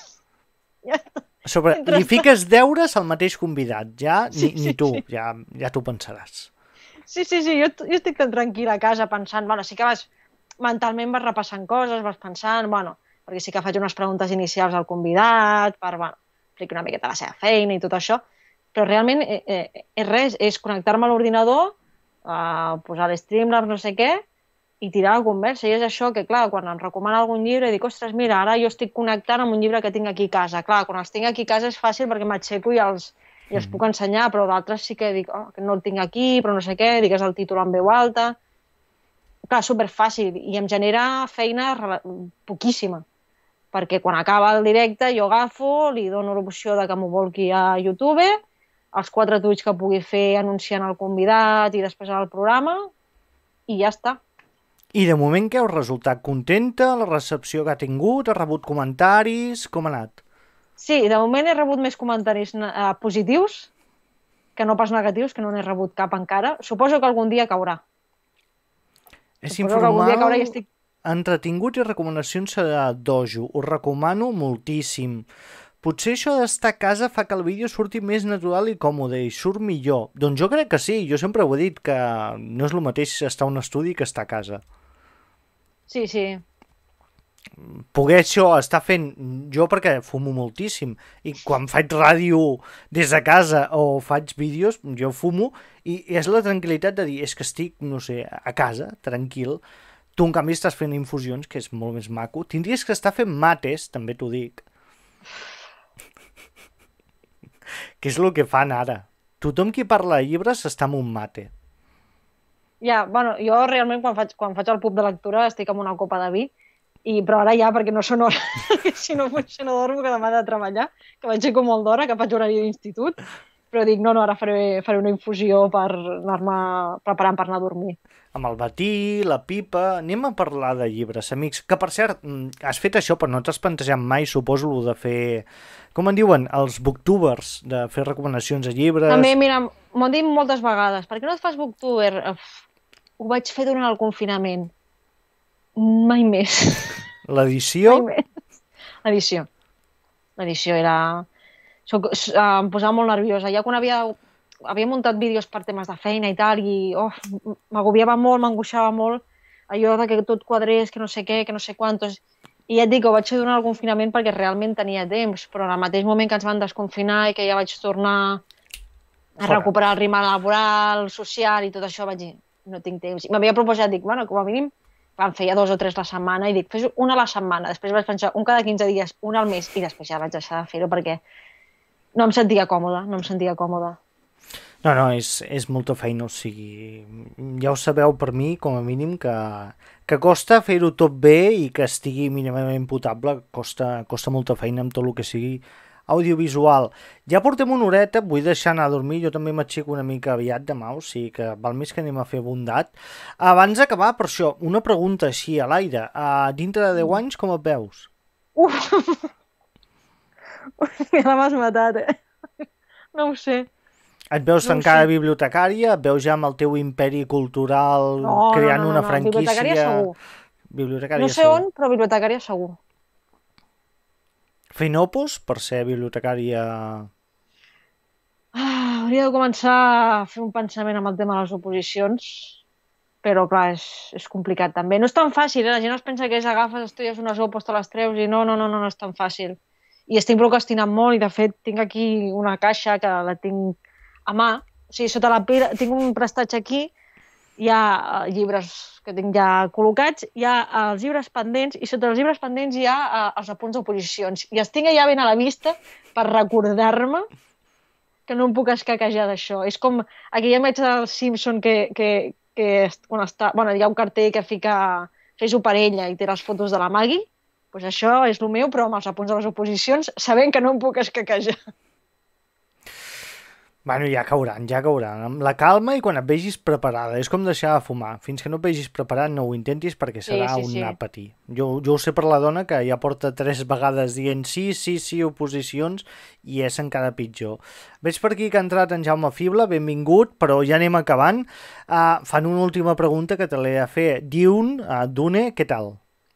Ja Sobre, li fiques deures al mateix convidat, ja sí, ni, ni tu, sí. ja, ja t'ho pensaràs. Sí, sí, sí, jo, jo estic tan tranquil·la a casa pensant, bueno, sí que vas, mentalment vas repassant coses, vas pensant, bueno, perquè sí que faig unes preguntes inicials al convidat, per, bueno, explicar una miqueta la seva feina i tot això, però realment eh, eh, és res, és connectar-me a l'ordinador, eh, posar l'Streamlabs, no sé què, i tirar la conversa. I és això que, clar, quan em recomana algun llibre, dic, ostres, mira, ara jo estic connectant amb un llibre que tinc aquí a casa. Clar, quan els tinc aquí a casa és fàcil perquè m'aixeco i els, i els puc ensenyar, però d'altres sí que dic, oh, que no el tinc aquí, però no sé què, digues el títol en veu alta. Clar, superfàcil, i em genera feina poquíssima, perquè quan acaba el directe jo agafo, li dono l'opció de que m'ho volqui a YouTube, els quatre tuits que pugui fer anunciant el convidat i després al programa, i ja està. I de moment què heu resultat? Contenta? La recepció que ha tingut? Ha rebut comentaris? Com ha anat? Sí, de moment he rebut més comentaris eh, positius que no pas negatius, que no n'he rebut cap encara. Suposo que algun dia caurà. És informal, caurà i estic... entretingut i recomanacions a Dojo. Us recomano moltíssim. Potser això d'estar a casa fa que el vídeo surti més natural i còmode i surt millor. Doncs jo crec que sí, jo sempre ho he dit, que no és el mateix estar a un estudi que estar a casa. Sí, sí. Poder això estar fent, jo perquè fumo moltíssim, i quan faig ràdio des de casa o faig vídeos, jo fumo, i és la tranquil·litat de dir, és que estic, no sé, a casa, tranquil. Tu, en canvi, estàs fent infusions, que és molt més maco. Tindries que estar fent mates, també t'ho dic. Que és el que fan ara. Tothom qui parla de llibres està en un mate. Ja, bueno, jo realment quan faig, quan faig el pub de lectura estic amb una copa de vi, i, però ara ja perquè no són hores, si no, si no dormo que demà he de treballar, que m'aixeco molt d'hora, que faig horari d'institut, però dic, no, no, ara faré, faré una infusió per anar-me preparant per anar a dormir. amb el Batí, la Pipa... Anem a parlar de llibres, amics. Que, per cert, has fet això, però no t'has plantejat mai, suposo, de fer... Com en diuen? Els booktubers, de fer recomanacions de llibres... També, mira, m'ho han dit moltes vegades. Per què no et fas booktuber? Uf, ho vaig fer durant el confinament. Mai més. L'edició? Mai més. L'edició. L'edició era... Soc, em posava molt nerviosa. Ja quan havia... havia muntat vídeos per temes de feina i tal, i oh, m'agobiava molt, m'angoixava molt, allò de que tot quadrés, que no sé què, que no sé quantos... I ja et dic que ho vaig fer durant el confinament perquè realment tenia temps, però en el mateix moment que ens van desconfinar i que ja vaig tornar a Fora. recuperar el ritme laboral, social i tot això, vaig dir, no tinc temps. I m'havia proposat, dic, bueno, com a mínim, em feia dos o tres la setmana, i dic, fes una a la setmana. Després vaig pensar, un cada quinze dies, un al mes, i després ja vaig deixar de fer-ho perquè no em sentia còmoda, no em sentia còmoda. No, no, és, és molta feina, o sigui, ja ho sabeu per mi, com a mínim, que, que costa fer-ho tot bé i que estigui mínimament potable, costa, costa molta feina amb tot el que sigui audiovisual. Ja portem una horeta, vull deixar anar a dormir, jo també m'aixeco una mica aviat demà, o sigui que val més que anem a fer bondat. Abans d'acabar, per això, una pregunta així a l'aire, uh, dintre de deu anys com et veus? Uf! Ja m'has matat, eh? No ho sé. Et veus No ho tancada sé. bibliotecària? Et veus ja amb el teu imperi cultural No, creant no, no, una no, franquícia? bibliotecària segur. Bibliotecària No sé segur. on, però bibliotecària segur. Fent opus per ser bibliotecària... Ah, hauria de començar a fer un pensament amb el tema de les oposicions, però clar, és, és complicat també. No és tan fàcil, eh? La gent es pensa que és agafes, estudies unes opos, te les treus i no, no, no, no, no és tan fàcil. I estic procrastinant molt i de fet tinc aquí una caixa que la tinc a mà, o sigui, sota la pila, tinc un prestatge aquí, hi ha eh, llibres que tinc ja col·locats, hi ha eh, els llibres pendents i sota els llibres pendents hi ha eh, els apunts d'oposicions. I els tinc allà ben a la vista per recordar-me que no em puc escaquejar d'això. És com aquella imatge del Simpson que, que, que quan està, bueno, hi ha un cartell que fica fes-ho per ella i té les fotos de la Maggie, doncs això és el meu, però amb els apunts de les oposicions, sabent que no em puc escaquejar. Bueno, ja cauran, ja cauran. Amb la calma i quan et vegis preparada. És com deixar de fumar. Fins que no et vegis preparat no ho intentis perquè serà Sí, sí, un sí. anar a patir. Jo, jo ho sé per la dona que ja porta tres vegades dient sí, sí, sí, oposicions i és encara pitjor. Veig per aquí que ha entrat en Jaume Fibla, benvingut, però ja anem acabant. Uh, fan una última pregunta que te l'he de fer. Dune, uh, Dune, què tal?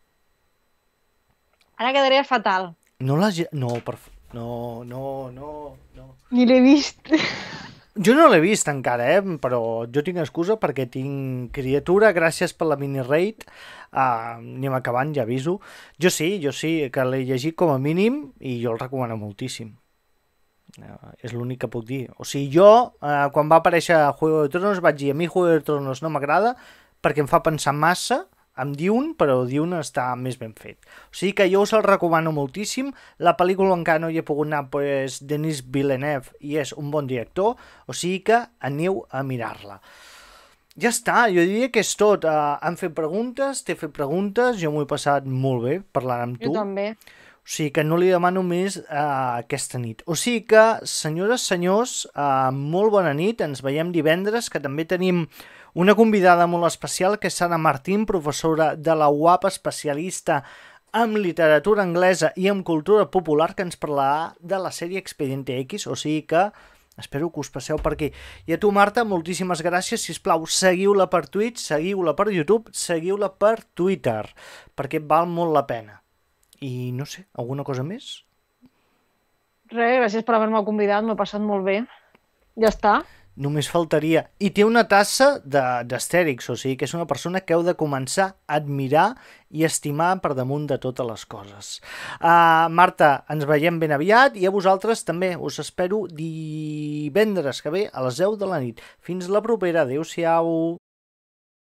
Ara quedaria fatal. No l'has... No, per... No, no, no, no. Ni l'he vist. Jo no l'he vist encara, eh? Però jo tinc excusa perquè tinc criatura, gràcies per la mini-raid. Uh, anem acabant, ja aviso. Jo sí, jo sí, que l'he llegit com a mínim i jo el recomano moltíssim. Uh, és l'únic que puc dir. O sigui, jo, uh, quan va aparèixer Juego de Tronos, vaig dir, a mi Juego de Tronos no m'agrada perquè em fa pensar massa amb Dune, però Dune està més ben fet. O sigui que jo us el recomano moltíssim. La pel·lícula encara no hi he pogut anar, pues, Denis Villeneuve, i és un bon director, o sigui que aneu a mirar-la. Ja està, jo diria que és tot. Uh, han fet preguntes, t'he fet preguntes, jo m'ho he passat molt bé parlant amb tu. Jo també. O sigui que no li demano més uh, aquesta nit. O sigui que, senyores, senyors, uh, molt bona nit, ens veiem divendres, que també tenim una convidada molt especial, que és Sara Martín, professora de la U A P, especialista en literatura anglesa i en cultura popular, que ens parlarà de la sèrie Expediente X, o sigui que espero que us passeu per aquí. I a tu, Marta, moltíssimes gràcies, sisplau, seguiu-la per Twitch, seguiu-la per YouTube, seguiu-la per Twitter, perquè val molt la pena. I no sé, alguna cosa més? Res, gràcies per haver-me convidat, m'ho he passat molt bé. Ja està. Només faltaria. I té una tassa d'Astèrix, o sigui que és una persona que heu de començar a admirar i estimar per damunt de totes les coses. Uh, Marta, ens veiem ben aviat i a vosaltres també. Us espero divendres que ve a les deu de la nit. Fins la propera. Adéu-siau.